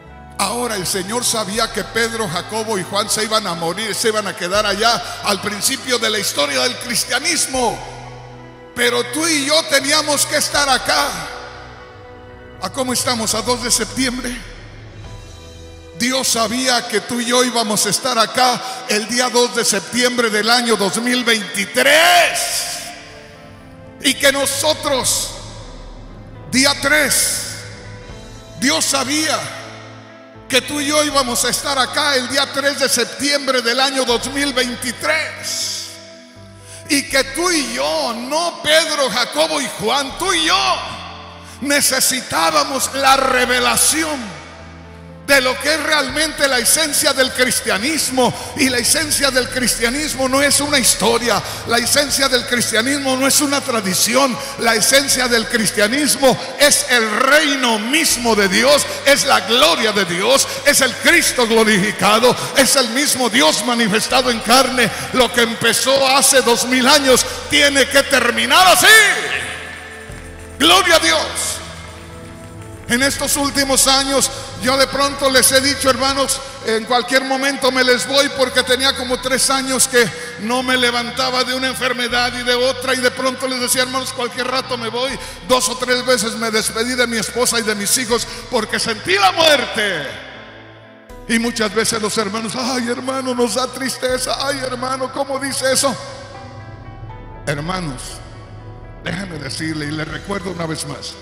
Ahora el Señor sabía que Pedro, Jacobo y Juan se iban a morir, se iban a quedar allá al principio de la historia del cristianismo. Pero tú y yo teníamos que estar acá. ¿A cómo estamos? A dos de septiembre. Dios sabía que tú y yo íbamos a estar acá el día dos de septiembre del año dos mil veintitrés. Y que nosotros, día tres, Dios sabía que tú y yo íbamos a estar acá el día tres de septiembre del año dos mil veintitrés. Y que tú y yo, no Pedro, Jacobo y Juan, tú y yo necesitábamos la revelación de lo que es realmente la esencia del cristianismo. Y la esencia del cristianismo no es una historia, la esencia del cristianismo no es una tradición, la esencia del cristianismo es el reino mismo de Dios, es la gloria de Dios, es el Cristo glorificado, es el mismo Dios manifestado en carne. Lo que empezó hace dos mil años tiene que terminar así. Gloria a Dios. En estos últimos años yo de pronto les he dicho, hermanos, en cualquier momento me les voy, porque tenía como tres años que no me levantaba de una enfermedad y de otra, y de pronto les decía, hermanos, cualquier rato me voy. Dos o tres veces me despedí de mi esposa y de mis hijos porque sentí la muerte. Y muchas veces los hermanos, ay hermano, nos da tristeza. Ay hermano, ¿cómo dice eso? Hermanos, déjenme decirle y le recuerdo una vez más: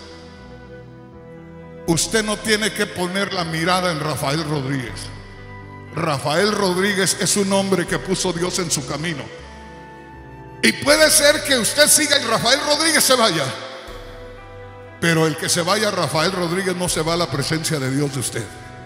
usted no tiene que poner la mirada en Rafael Rodríguez. Rafael Rodríguez es un hombre que puso Dios en su camino. Y puede ser que usted siga y Rafael Rodríguez se vaya, pero el que se vaya Rafael Rodríguez no se va a la presencia de Dios de usted.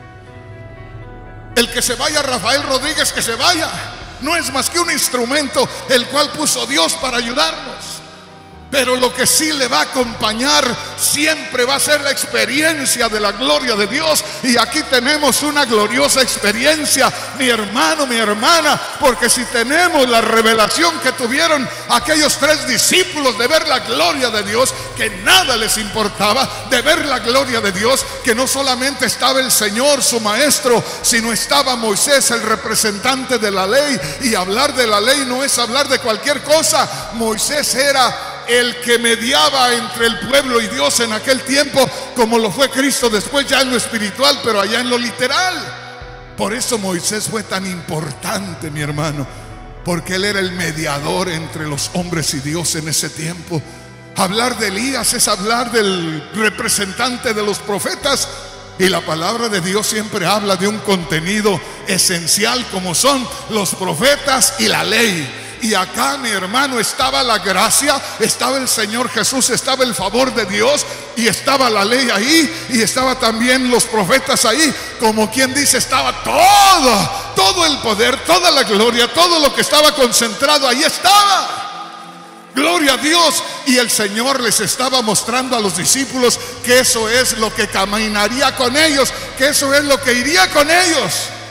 El que se vaya Rafael Rodríguez, que se vaya, no es más que un instrumento el cual puso Dios para ayudarnos. Pero lo que sí le va a acompañar siempre va a ser la experiencia de la gloria de Dios. Y aquí tenemos una gloriosa experiencia, mi hermano, mi hermana, porque si tenemos la revelación que tuvieron aquellos tres discípulos de ver la gloria de Dios, que nada les importaba, de ver la gloria de Dios, que no solamente estaba el Señor, su maestro, sino estaba Moisés, el representante de la ley. Y hablar de la ley no es hablar de cualquier cosa. Moisés era el que mediaba entre el pueblo y Dios en aquel tiempo, como lo fue Cristo después, ya en lo espiritual, pero allá en lo literal. Por eso Moisés fue tan importante, mi hermano, porque él era el mediador entre los hombres y Dios en ese tiempo. Hablar de Elías es hablar del representante de los profetas. Y la palabra de Dios siempre habla de un contenido esencial, como son los profetas y la ley. Y acá, mi hermano, estaba la gracia, estaba el Señor Jesús, estaba el favor de Dios, y estaba la ley ahí, y estaba también los profetas ahí. Como quien dice, estaba todo, todo el poder, toda la gloria, todo lo que estaba concentrado, ahí estaba. Gloria a Dios. Y el Señor les estaba mostrando a los discípulos que eso es lo que caminaría con ellos, que eso es lo que iría con ellos.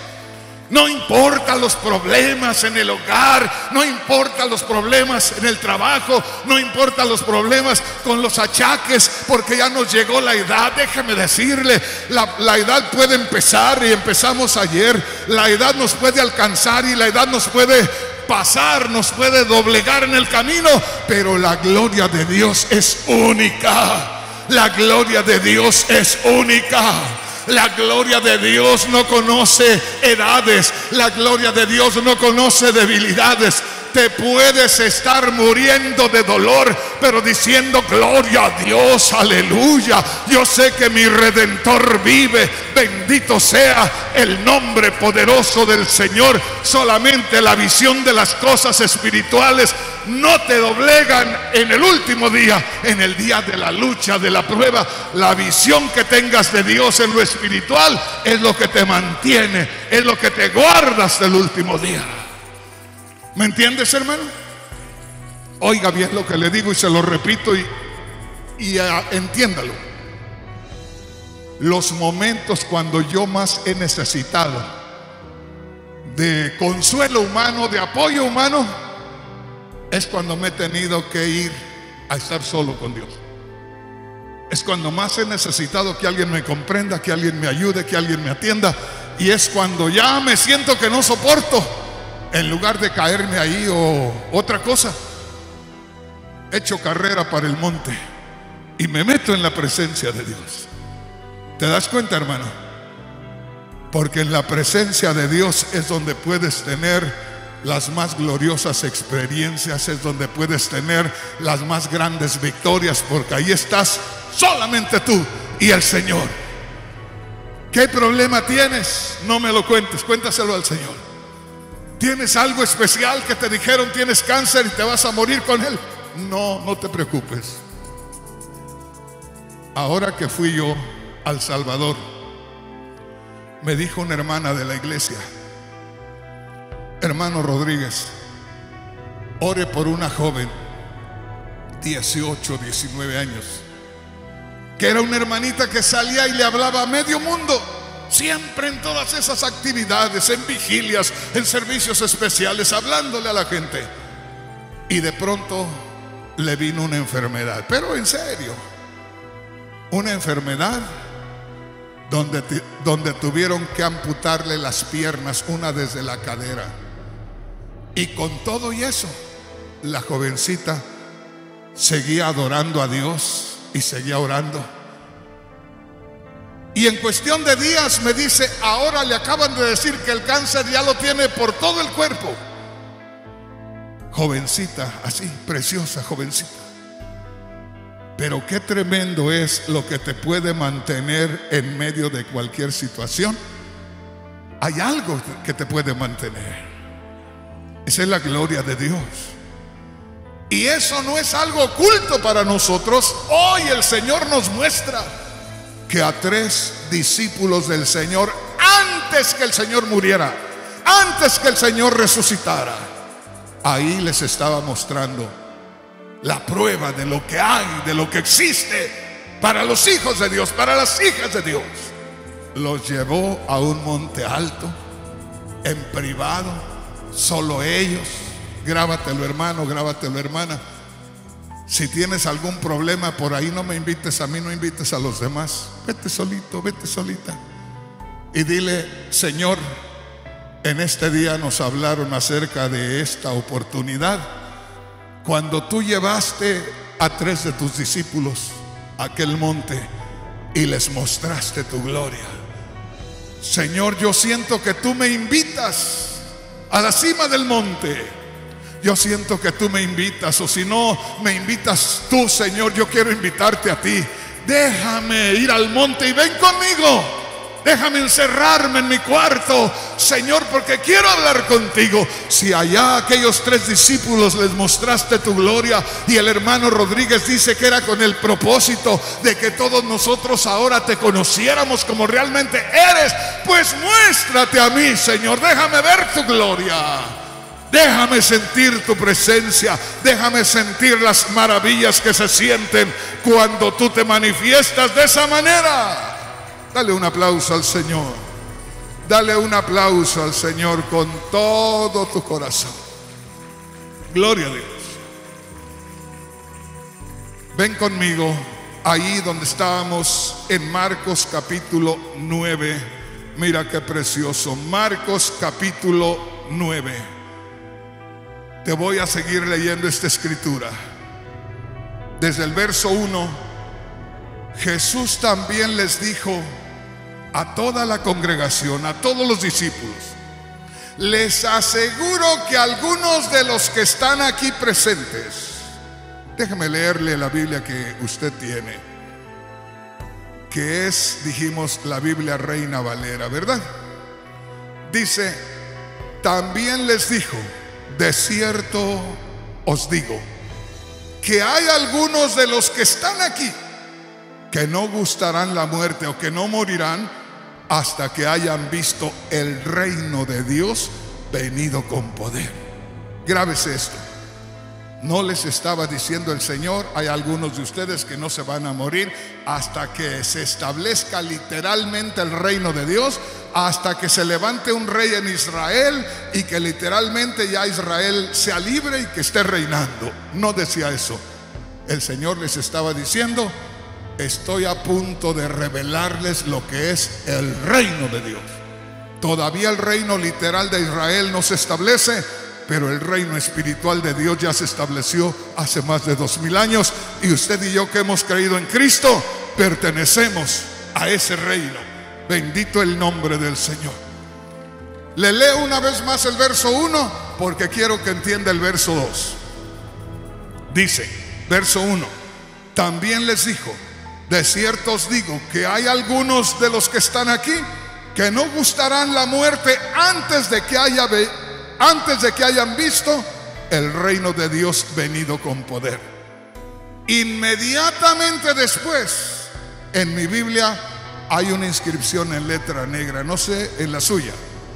No importa los problemas en el hogar, no importa los problemas en el trabajo, no importa los problemas con los achaques, porque ya nos llegó la edad. Déjeme decirle, la, la edad puede empezar, y empezamos ayer. La edad nos puede alcanzar y la edad nos puede pasar, nos puede doblegar en el camino, pero la gloria de Dios es única. La gloria de Dios es única. La gloria de Dios no conoce edades. La gloria de Dios no conoce debilidades. Te puedes estar muriendo de dolor, pero diciendo gloria a Dios, aleluya. Yo sé que mi Redentor vive. Bendito sea el nombre poderoso del Señor. Solamente la visión de las cosas espirituales no te doblegan en el último día, en el día de la lucha, de la prueba. La visión que tengas de Dios en lo espiritual es lo que te mantiene, es lo que te guarda hasta el último día. ¿Me entiendes, hermano? Oiga bien lo que le digo y se lo repito, y, y uh, entiéndalo. Los momentos cuando yo más he necesitado de consuelo humano, de apoyo humano, es cuando me he tenido que ir a estar solo con Dios. Es cuando más he necesitado que alguien me comprenda, que alguien me ayude, que alguien me atienda. Y es cuando ya me siento que no soporto, en lugar de caerme ahí o otra cosa, echo carrera para el monte y me meto en la presencia de Dios. ¿Te das cuenta, hermano? Porque en la presencia de Dios es donde puedes tener las más gloriosas experiencias, es donde puedes tener las más grandes victorias, porque ahí estás solamente tú y el Señor. ¿Qué problema tienes? No me lo cuentes, cuéntaselo al Señor. ¿Tienes algo especial que te dijeron tienes cáncer y te vas a morir con él? No, no te preocupes. Ahora que fui yo al Salvador, me dijo una hermana de la iglesia: hermano Rodríguez, ore por una joven, dieciocho, diecinueve años, que era una hermanita que salía y le hablaba a medio mundo, siempre en todas esas actividades, en vigilias, en servicios especiales, hablándole a la gente. Y de pronto le vino una enfermedad, pero en serio, una enfermedad donde, donde tuvieron que amputarle las piernas, una desde la cadera. Y con todo y eso, la jovencita seguía adorando a Dios y seguía orando. Y en cuestión de días me dice: ahora le acaban de decir que el cáncer ya lo tiene por todo el cuerpo. Jovencita, así, preciosa jovencita. Pero qué tremendo es lo que te puede mantener en medio de cualquier situación. Hay algo que te puede mantener. Esa es la gloria de Dios. Y eso no es algo oculto para nosotros. Hoy el Señor nos muestra que a tres discípulos del Señor, antes que el Señor muriera, antes que el Señor resucitara, ahí les estaba mostrando la prueba de lo que hay, de lo que existe para los hijos de Dios, para las hijas de Dios. Los llevó a un monte alto, en privado, solo ellos. Grábatelo, hermano, grábatelo, hermana. Si tienes algún problema por ahí, no me invites a mí, no invites a los demás. Vete solito, vete solita. Y dile: Señor, en este día nos hablaron acerca de esta oportunidad, cuando tú llevaste a tres de tus discípulos a aquel monte y les mostraste tu gloria. Señor, yo siento que tú me invitas a la cima del monte. Yo siento que tú me invitas, o si no me invitas tú, Señor, yo quiero invitarte a ti. Déjame ir al monte y ven conmigo. Déjame encerrarme en mi cuarto, Señor, porque quiero hablar contigo. Si allá aquellos tres discípulos les mostraste tu gloria, y el hermano Rodríguez dice que era con el propósito de que todos nosotros ahora te conociéramos como realmente eres, pues muéstrate a mí, Señor. Déjame ver tu gloria. Déjame sentir tu presencia. Déjame sentir las maravillas que se sienten cuando tú te manifiestas de esa manera. Dale un aplauso al Señor. Dale un aplauso al Señor con todo tu corazón. Gloria a Dios. Ven conmigo ahí donde estábamos, en Marcos capítulo nueve. Mira qué precioso. Marcos capítulo nueve. Te voy a seguir leyendo esta escritura. Desde el verso uno. Jesús también les dijo a toda la congregación, a todos los discípulos: les aseguro que algunos de los que están aquí presentes, déjeme leerle la Biblia que usted tiene, que es, dijimos, la Biblia Reina Valera, ¿verdad? Dice: también les dijo, de cierto os digo, que hay algunos de los que están aquí que no gustarán la muerte, o que no morirán hasta que hayan visto el reino de Dios venido con poder. Grábese esto. No les estaba diciendo el Señor: hay algunos de ustedes que no se van a morir hasta que se establezca literalmente el reino de Dios, hasta que se levante un rey en Israel y que literalmente ya Israel sea libre y que esté reinando. No decía eso. El Señor les estaba diciendo: estoy a punto de revelarles lo que es el reino de Dios. Todavía el reino literal de Israel no se establece, pero el reino espiritual de Dios ya se estableció hace más de dos mil años. Y usted y yo que hemos creído en Cristo, pertenecemos a ese reino. Bendito el nombre del Señor. Le leo una vez más el verso uno, porque quiero que entienda el verso dos. Dice, verso uno: también les dijo, de cierto os digo que hay algunos de los que están aquí que no gustarán la muerte antes de que haya antes de que hayan visto el reino de Dios venido con poder. Inmediatamente después, en mi Biblia hay una inscripción en letra negra, no sé en la suya.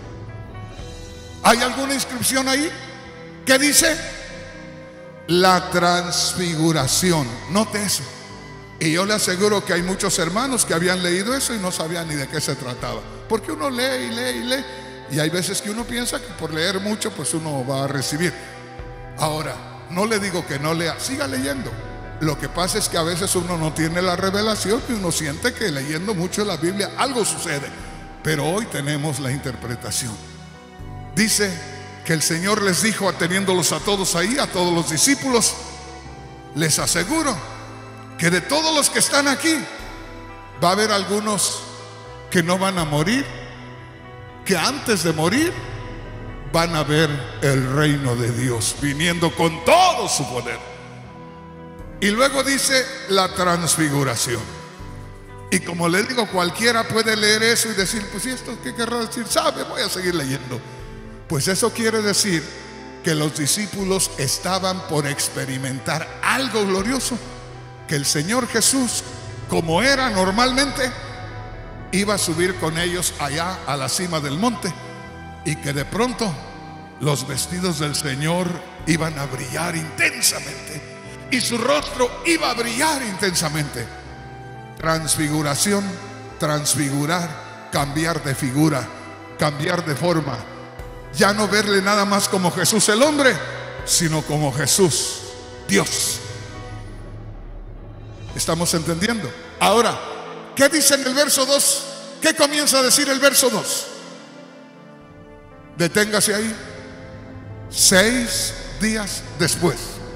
¿Hay alguna inscripción ahí? ¿Qué dice? La transfiguración. Note eso. Y yo le aseguro que hay muchos hermanos que habían leído eso y no sabían ni de qué se trataba. Porque uno lee y lee y lee, y hay veces que uno piensa que por leer mucho pues uno va a recibir. Ahora, no le digo que no lea, siga leyendo. Lo que pasa es que a veces uno no tiene la revelación y uno siente que leyendo mucho la Biblia algo sucede. Pero hoy tenemos la interpretación. Dice que el Señor les dijo, teniéndolos a todos ahí, a todos los discípulos: les aseguro que de todos los que están aquí va a haber algunos que no van a morir, que antes de morir van a ver el reino de Dios viniendo con todo su poder. Y luego dice la transfiguración. Y como le digo, cualquiera puede leer eso y decir, pues ¿y esto qué querrá decir? ¿Sabe? Voy a seguir leyendo. Pues eso quiere decir que los discípulos estaban por experimentar algo glorioso, que el Señor Jesús, como era normalmente, iba a subir con ellos allá a la cima del monte, y que de pronto los vestidos del Señor iban a brillar intensamente y su rostro iba a brillar intensamente. Transfiguración, transfigurar, cambiar de figura, cambiar de forma. Ya no verle nada más como Jesús el hombre, sino como Jesús Dios. ¿Estamos entendiendo? Ahora, ¿qué dice en el verso dos? ¿Qué comienza a decir el verso dos? Deténgase ahí. Seis días después.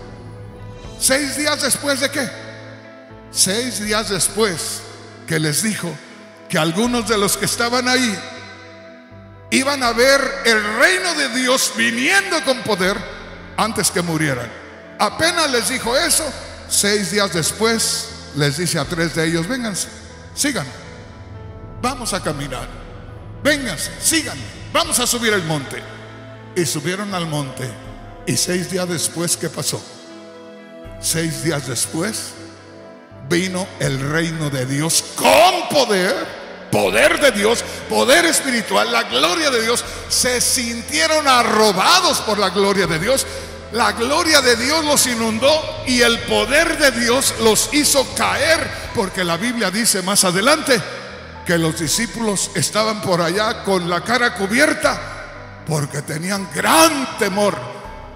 ¿Seis días después de qué? Seis días después que les dijo que algunos de los que estaban ahí iban a ver el reino de Dios viniendo con poder antes que murieran. Apenas les dijo eso, seis días después les dice a tres de ellos: vénganse, sigan, vamos a caminar, vénganse, sigan, vamos a subir el monte. Y subieron al monte. Y seis días después, ¿qué pasó? Seis días después vino el reino de Dios con poder. Poder de Dios, poder espiritual, la gloria de Dios. Se sintieron arrobados por la gloria de Dios. La gloria de Dios los inundó y el poder de Dios los hizo caer, porque la Biblia dice más adelante que los discípulos estaban por allá con la cara cubierta porque tenían gran temor.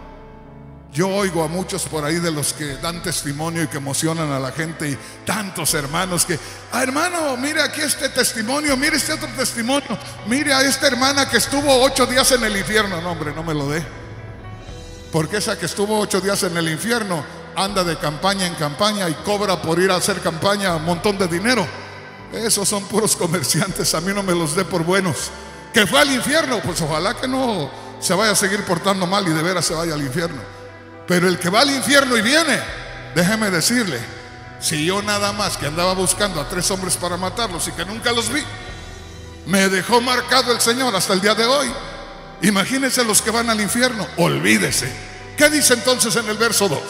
Yo oigo a muchos por ahí de los que dan testimonio y que emocionan a la gente, y tantos hermanos que, ah, hermano, mire aquí este testimonio, mire este otro testimonio, mire a esta hermana que estuvo ocho días en el infierno. No, hombre, no me lo dé, porque esa que estuvo ocho días en el infierno anda de campaña en campaña y cobra por ir a hacer campaña un montón de dinero. Esos son puros comerciantes, a mí no me los dé por buenos. Que fue al infierno, pues ojalá que no se vaya a seguir portando mal y de veras se vaya al infierno. Pero el que va al infierno y viene, déjeme decirle, si yo nada más que andaba buscando a tres hombres para matarlos y que nunca los vi, me dejó marcado el Señor hasta el día de hoy. Imagínense los que van al infierno, olvídese. ¿Qué dice entonces en el verso dos?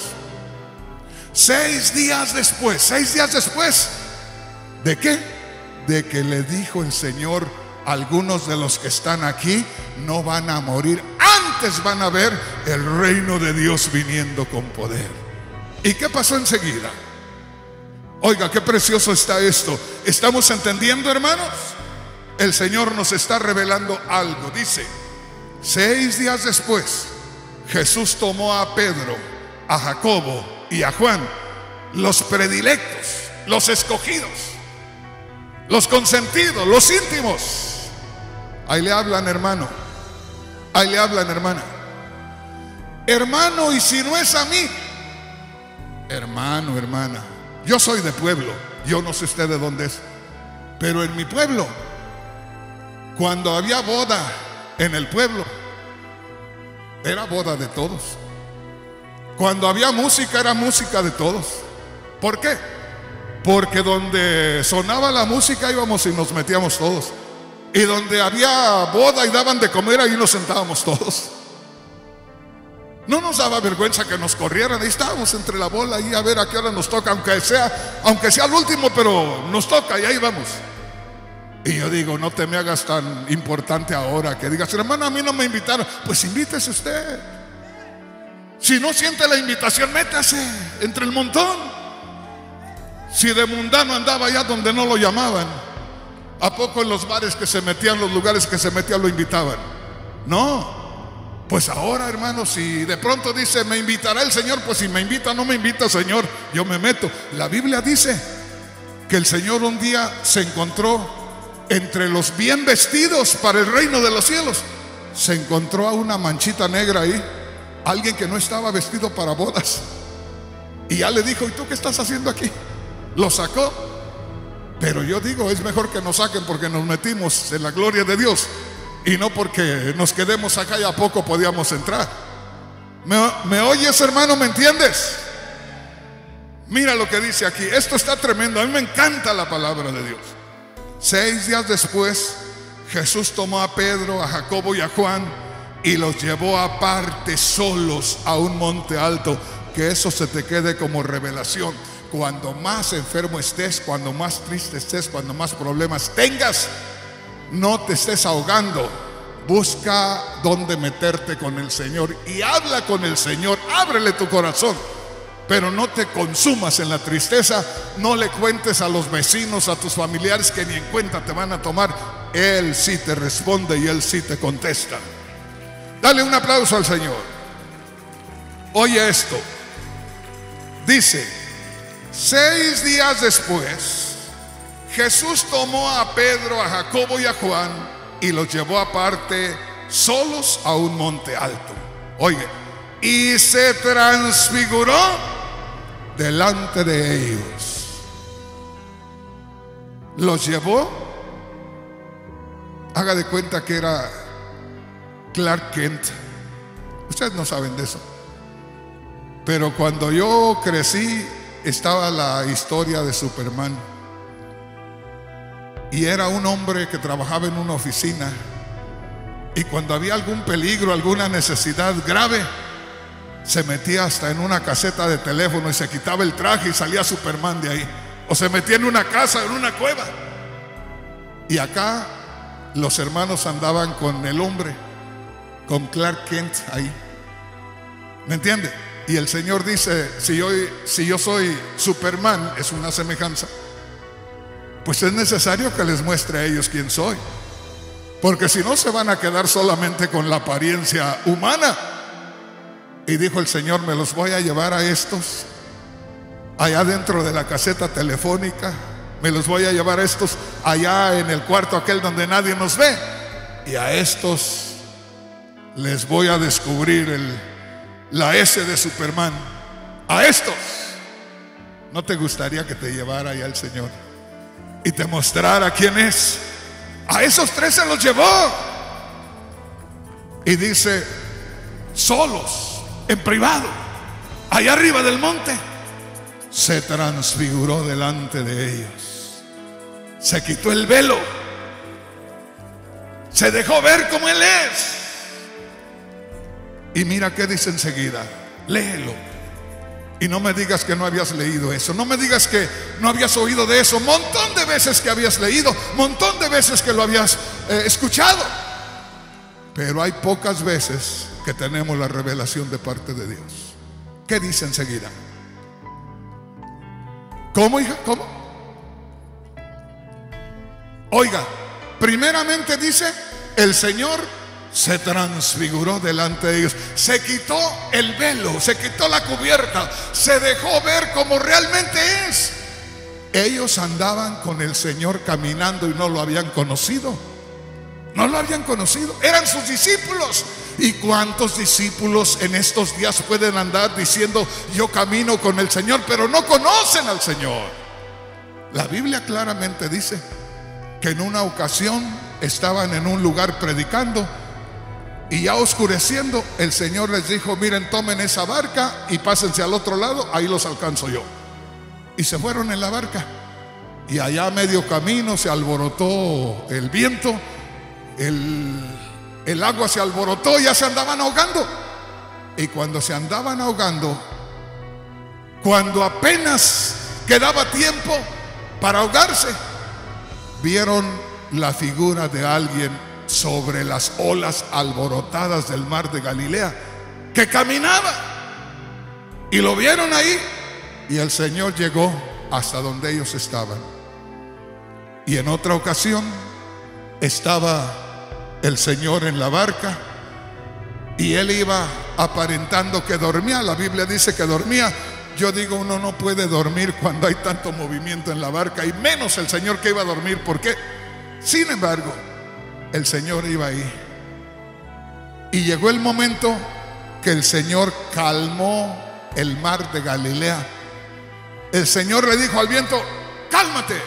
Seis días después, seis días después, ¿de qué? De que le dijo el Señor: algunos de los que están aquí no van a morir, antes van a ver el reino de Dios viniendo con poder. ¿Y qué pasó enseguida? Oiga, qué precioso está esto. ¿Estamos entendiendo, hermanos? El Señor nos está revelando algo. Dice: seis días después, Jesús tomó a Pedro, a Jacobo y a Juan, los predilectos, los escogidos, los consentidos, los íntimos. Ahí le hablan, hermano. Ahí le hablan, hermana. Hermano, y si no es a mí, hermano, hermana, yo soy de pueblo. Yo no sé usted de dónde es, pero en mi pueblo, cuando había boda en el pueblo, era boda de todos. Cuando había música, era música de todos. ¿Por qué? Porque donde sonaba la música íbamos y nos metíamos todos. Y donde había boda y daban de comer, ahí nos sentábamos todos. No nos daba vergüenza que nos corrieran. Ahí estábamos entre la bola y a ver a qué hora nos toca, aunque sea, aunque sea el último, pero nos toca y ahí vamos. Y yo digo, no te me hagas tan importante ahora que digas, hermano, a mí no me invitaron. Pues invítese usted. Si no siente la invitación, métase entre el montón. Si de mundano andaba allá donde no lo llamaban, ¿a poco en los bares que se metían, los lugares que se metían, lo invitaban? No. Pues ahora, hermano, si de pronto dice, me invitará el Señor, pues si me invita, no me invita, Señor, yo me meto. La Biblia dice que el Señor un día se encontró entre los bien vestidos para el reino de los cielos. Se encontró a una manchita negra ahí, alguien que no estaba vestido para bodas. Y ya le dijo, ¿y tú qué estás haciendo aquí? Lo sacó. Pero yo digo, es mejor que nos saquen porque nos metimos en la gloria de Dios, y no porque nos quedemos acá y a poco podíamos entrar. ¿Me, me oyes, hermano? ¿Me entiendes? Mira lo que dice aquí. Esto está tremendo. A mí me encanta la palabra de Dios. Seis días después, Jesús tomó a Pedro, a Jacobo y a Juan y los llevó aparte solos a un monte alto. Que eso se te quede como revelación. Cuando más enfermo estés, cuando más triste estés, cuando más problemas tengas, no te estés ahogando. Busca dónde meterte con el Señor y habla con el Señor. Ábrele tu corazón, pero no te consumas en la tristeza. No le cuentes a los vecinos, a tus familiares, que ni en cuenta te van a tomar. Él sí te responde y Él sí te contesta. Dale un aplauso al Señor. Oye esto. Dice, seis días después, Jesús tomó a Pedro, a Jacobo y a Juan y los llevó aparte solos a un monte alto. Oye, y se transfiguró delante de ellos. Los llevó. Haga de cuenta que era Clark Kent. Ustedes no saben de eso, pero cuando yo crecí estaba la historia de Superman. Y era un hombre que trabajaba en una oficina, y cuando había algún peligro, alguna necesidad grave, se metía hasta en una caseta de teléfono y se quitaba el traje y salía Superman de ahí. O se metía en una casa, en una cueva. Y acá los hermanos andaban con el hombre, con Clark Kent ahí. ¿Me entiende? Y el Señor dice, si yo, si yo soy Superman, es una semejanza, pues es necesario que les muestre a ellos quién soy, porque si no se van a quedar solamente con la apariencia humana. Y dijo el Señor, me los voy a llevar a estos allá dentro de la caseta telefónica, me los voy a llevar a estos allá en el cuarto aquel donde nadie nos ve, y a estos les voy a descubrir el, la S de Superman. A estos. ¿No te gustaría que te llevara allá el Señor y te mostrara quién es? A esos tres se los llevó. Y dice, solos, en privado, allá arriba del monte, se transfiguró delante de ellos. Se quitó el velo, se dejó ver como Él es. Y mira qué dice enseguida. Léelo. Y no me digas que no habías leído eso. No me digas que no habías oído de eso. Montón de veces que habías leído, montón de veces que lo habías eh, escuchado. Pero hay pocas veces que tenemos la revelación de parte de Dios. ¿Qué dice enseguida? ¿Cómo, hija? ¿Cómo? Oiga, primeramente dice, el Señor se transfiguró delante de ellos. Se quitó el velo, se quitó la cubierta, se dejó ver como realmente es. Ellos andaban con el Señor caminando y no lo habían conocido. No lo habían conocido. Eran sus discípulos. ¿Y cuántos discípulos en estos días pueden andar diciendo: yo camino con el Señor, pero no conocen al Señor? La Biblia claramente dice que en una ocasión estaban en un lugar predicando y ya oscureciendo, el Señor les dijo: miren, tomen esa barca y pásense al otro lado, ahí los alcanzo yo. Y se fueron en la barca. Y allá a medio camino se alborotó el viento, el, el agua se alborotó y ya se andaban ahogando. Y cuando se andaban ahogando, cuando apenas quedaba tiempo para ahogarse, vieron la figura de alguien sobre las olas alborotadas del mar de Galilea, que caminaba. Y lo vieron ahí. Y el Señor llegó hasta donde ellos estaban. Y en otra ocasión estaba el Señor en la barca y él iba aparentando que dormía. La Biblia dice que dormía. Yo digo, uno no puede dormir cuando hay tanto movimiento en la barca, y menos el Señor que iba a dormir. ¿Por qué? Sin embargo, el Señor iba ahí. Y llegó el momento que el Señor calmó el mar de Galilea. El Señor le dijo al viento: cálmate.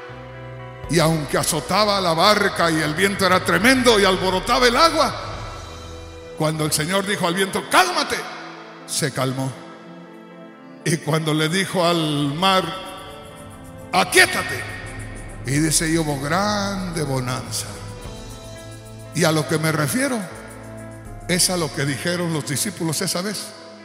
Y aunque azotaba la barca y el viento era tremendo y alborotaba el agua, cuando el Señor dijo al viento: cálmate, se calmó. Y cuando le dijo al mar: aquíétate, y dice: y hubo grande bonanza. Y a lo que me refiero es a lo que dijeron los discípulos esa vez: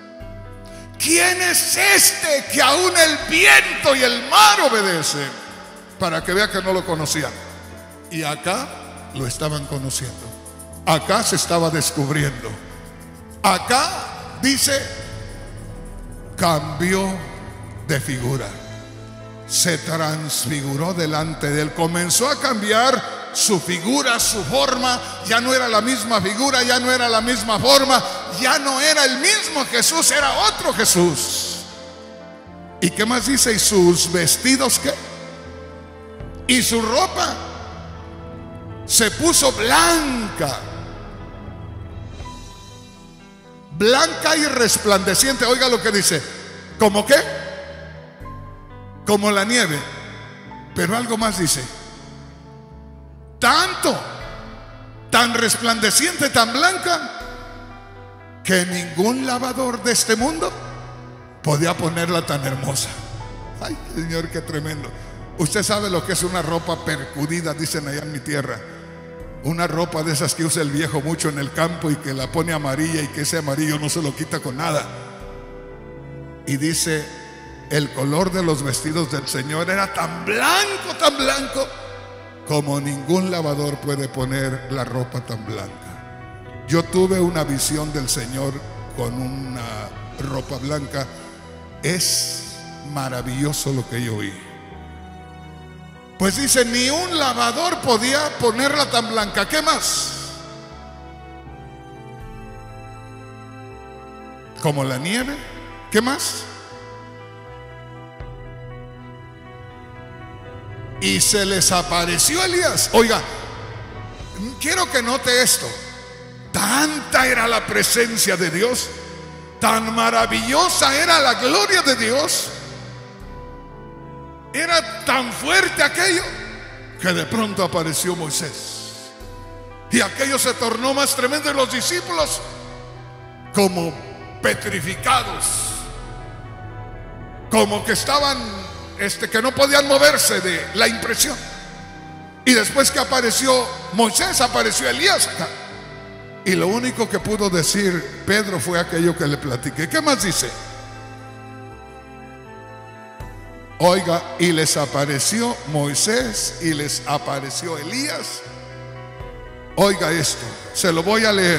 ¿quién es este que aún el viento y el mar obedecen? Para que vea que no lo conocían. Y acá lo estaban conociendo. Acá se estaba descubriendo. Acá dice: cambió de figura, se transfiguró delante de él. Comenzó a cambiar su figura, su forma. Ya no era la misma figura, ya no era la misma forma, ya no era el mismo Jesús, era otro Jesús. ¿Y qué más dice? ¿Y sus vestidos qué? Y su ropa se puso blanca, blanca y resplandeciente. Oiga lo que dice: ¿cómo qué? Como la nieve. Pero algo más dice: tanto, tan resplandeciente, tan blanca, que ningún lavador de este mundo podía ponerla tan hermosa. Ay, Señor, qué tremendo. Usted sabe lo que es una ropa percudida, dicen allá en mi tierra. Una ropa de esas que usa el viejo mucho en el campo y que la pone amarilla y que ese amarillo no se lo quita con nada. Y dice: el color de los vestidos del Señor era tan blanco, tan blanco, como ningún lavador puede poner la ropa tan blanca. Yo tuve una visión del Señor con una ropa blanca. Es maravilloso lo que yo vi. Pues dice: ni un lavador podía ponerla tan blanca. ¿Qué más? Como la nieve. ¿Qué más? Y se les apareció Elías. Oiga, quiero que note esto. Tanta era la presencia de Dios, tan maravillosa era la gloria de Dios, era tan fuerte aquello, que de pronto apareció Moisés. Y aquello se tornó más tremendo, y los discípulos como petrificados, como que estaban este, que no podían moverse de la impresión. Y después que apareció Moisés, apareció Elías acá. Y lo único que pudo decir Pedro fue aquello que le platiqué. ¿Qué más dice? Oiga, y les apareció Moisés y les apareció Elías. Oiga esto, se lo voy a leer.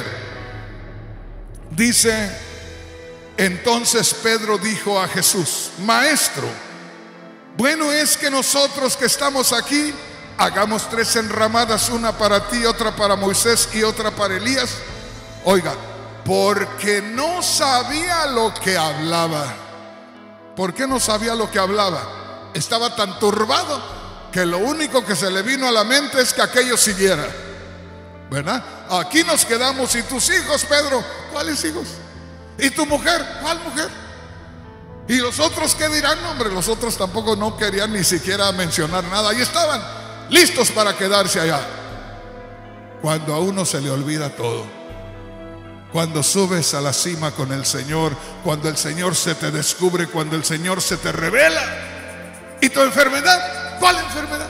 Dice: entonces Pedro dijo a Jesús: Maestro, bueno es que nosotros que estamos aquí hagamos tres enramadas, una para ti, otra para Moisés y otra para Elías. Oiga, porque no sabía lo que hablaba. ¿Por qué no sabía lo que hablaba? estaba tan turbado que lo único que se le vino a la mente es que aquello siguiera, ¿verdad? Aquí nos quedamos. ¿Y tus hijos, Pedro? ¿Cuáles hijos? ¿Y tu mujer? ¿Cuál mujer? ¿Y los otros qué dirán? Hombre, los otros tampoco no querían ni siquiera mencionar nada. Ahí estaban, listos para quedarse allá. Cuando a uno se le olvida todo, cuando subes a la cima con el Señor, cuando el Señor se te descubre, cuando el Señor se te revela. ¿Y tu enfermedad? ¿Cuál enfermedad?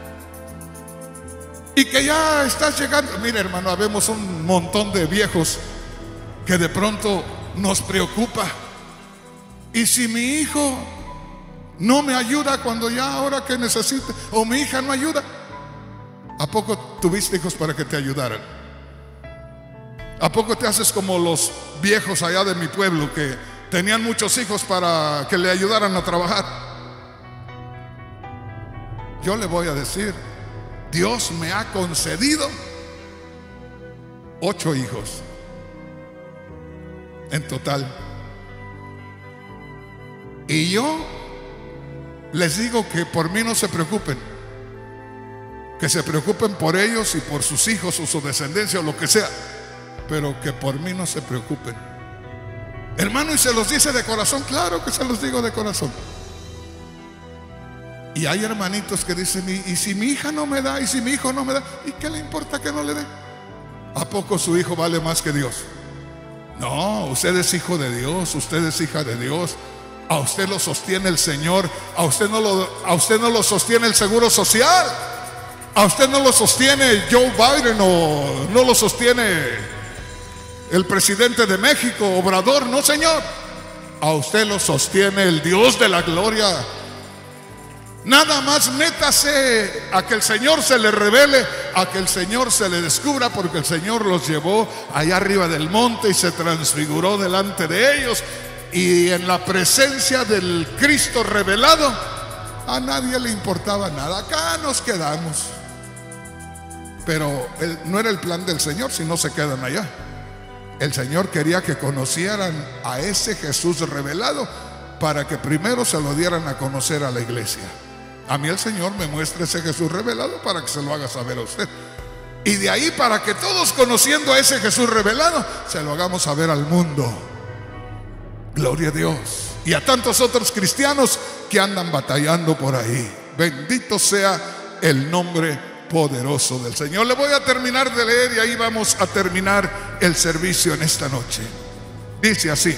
Y que ya estás llegando. Mire, hermano, habemos un montón de viejos que de pronto nos preocupa. ¿Y si mi hijo no me ayuda cuando ya ahora que necesite? ¿O mi hija no ayuda? ¿A poco tuviste hijos para que te ayudaran? ¿A poco te haces como los viejos allá de mi pueblo que tenían muchos hijos para que le ayudaran a trabajar? Yo le voy a decir, Dios me ha concedido ocho hijos en total. Y yo les digo que por mí no se preocupen, que se preocupen por ellos y por sus hijos o su descendencia o lo que sea, pero que por mí no se preocupen, hermano. Y se los dice de corazón, claro que se los digo de corazón. Y hay hermanitos que dicen, ¿y, y si mi hija no me da? ¿Y si mi hijo no me da? ¿Y qué le importa que no le dé? ¿A poco su hijo vale más que Dios? No, usted es hijo de Dios, usted es hija de Dios. A usted lo sostiene el Señor. A usted no lo, a usted no lo sostiene el Seguro Social. A usted no lo sostiene Joe Biden o no lo sostiene el presidente de México, Obrador. No, señor. A usted lo sostiene el Dios de la gloria. Nada más métase a que el Señor se le revele, a que el Señor se le descubra, porque el Señor los llevó allá arriba del monte y se transfiguró delante de ellos. Y en la presencia del Cristo revelado, a nadie le importaba nada. Acá nos quedamos. Pero el, no era el plan del Señor si no se quedan allá. El Señor quería que conocieran a ese Jesús revelado para que primero se lo dieran a conocer a la iglesia. A mí el Señor me muestra ese Jesús revelado para que se lo haga saber a usted. Y de ahí para que todos, conociendo a ese Jesús revelado, se lo hagamos saber al mundo. Gloria a Dios. Y a tantos otros cristianos que andan batallando por ahí. Bendito sea el nombre poderoso del Señor. Le voy a terminar de leer y ahí vamos a terminar el servicio en esta noche. Dice así,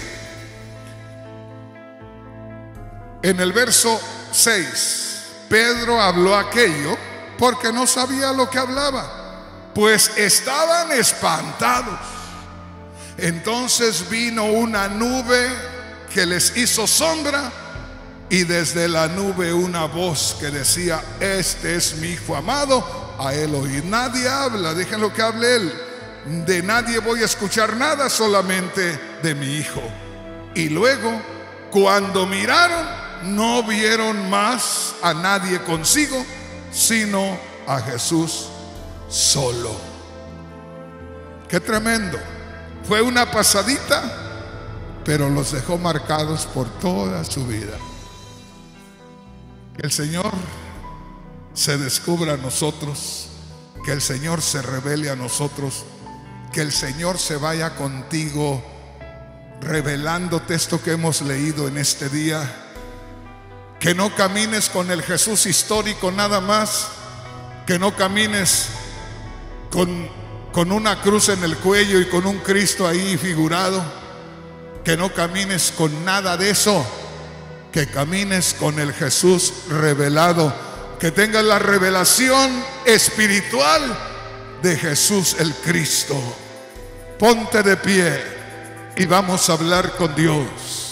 en el verso seis: Pedro habló aquello porque no sabía lo que hablaba, pues estaban espantados. Entonces vino una nube que les hizo sombra, y desde la nube una voz que decía: este es mi hijo amado, a él oíd. Nadie habla, déjenlo que hable él. De nadie voy a escuchar nada, solamente de mi hijo. Y luego, cuando miraron, no vieron más a nadie consigo, sino a Jesús solo. Qué tremendo. Fue una pasadita, pero los dejó marcados por toda su vida. Que el Señor se descubra a nosotros, que el Señor se revele a nosotros, que el Señor se vaya contigo revelándote esto que hemos leído en este día. Que no camines con el Jesús histórico nada más, que no camines con, con una cruz en el cuello y con un Cristo ahí figurado, que no camines con nada de eso, que camines con el Jesús revelado, que tengas la revelación espiritual de Jesús el Cristo. Ponte de pie y vamos a hablar con Dios.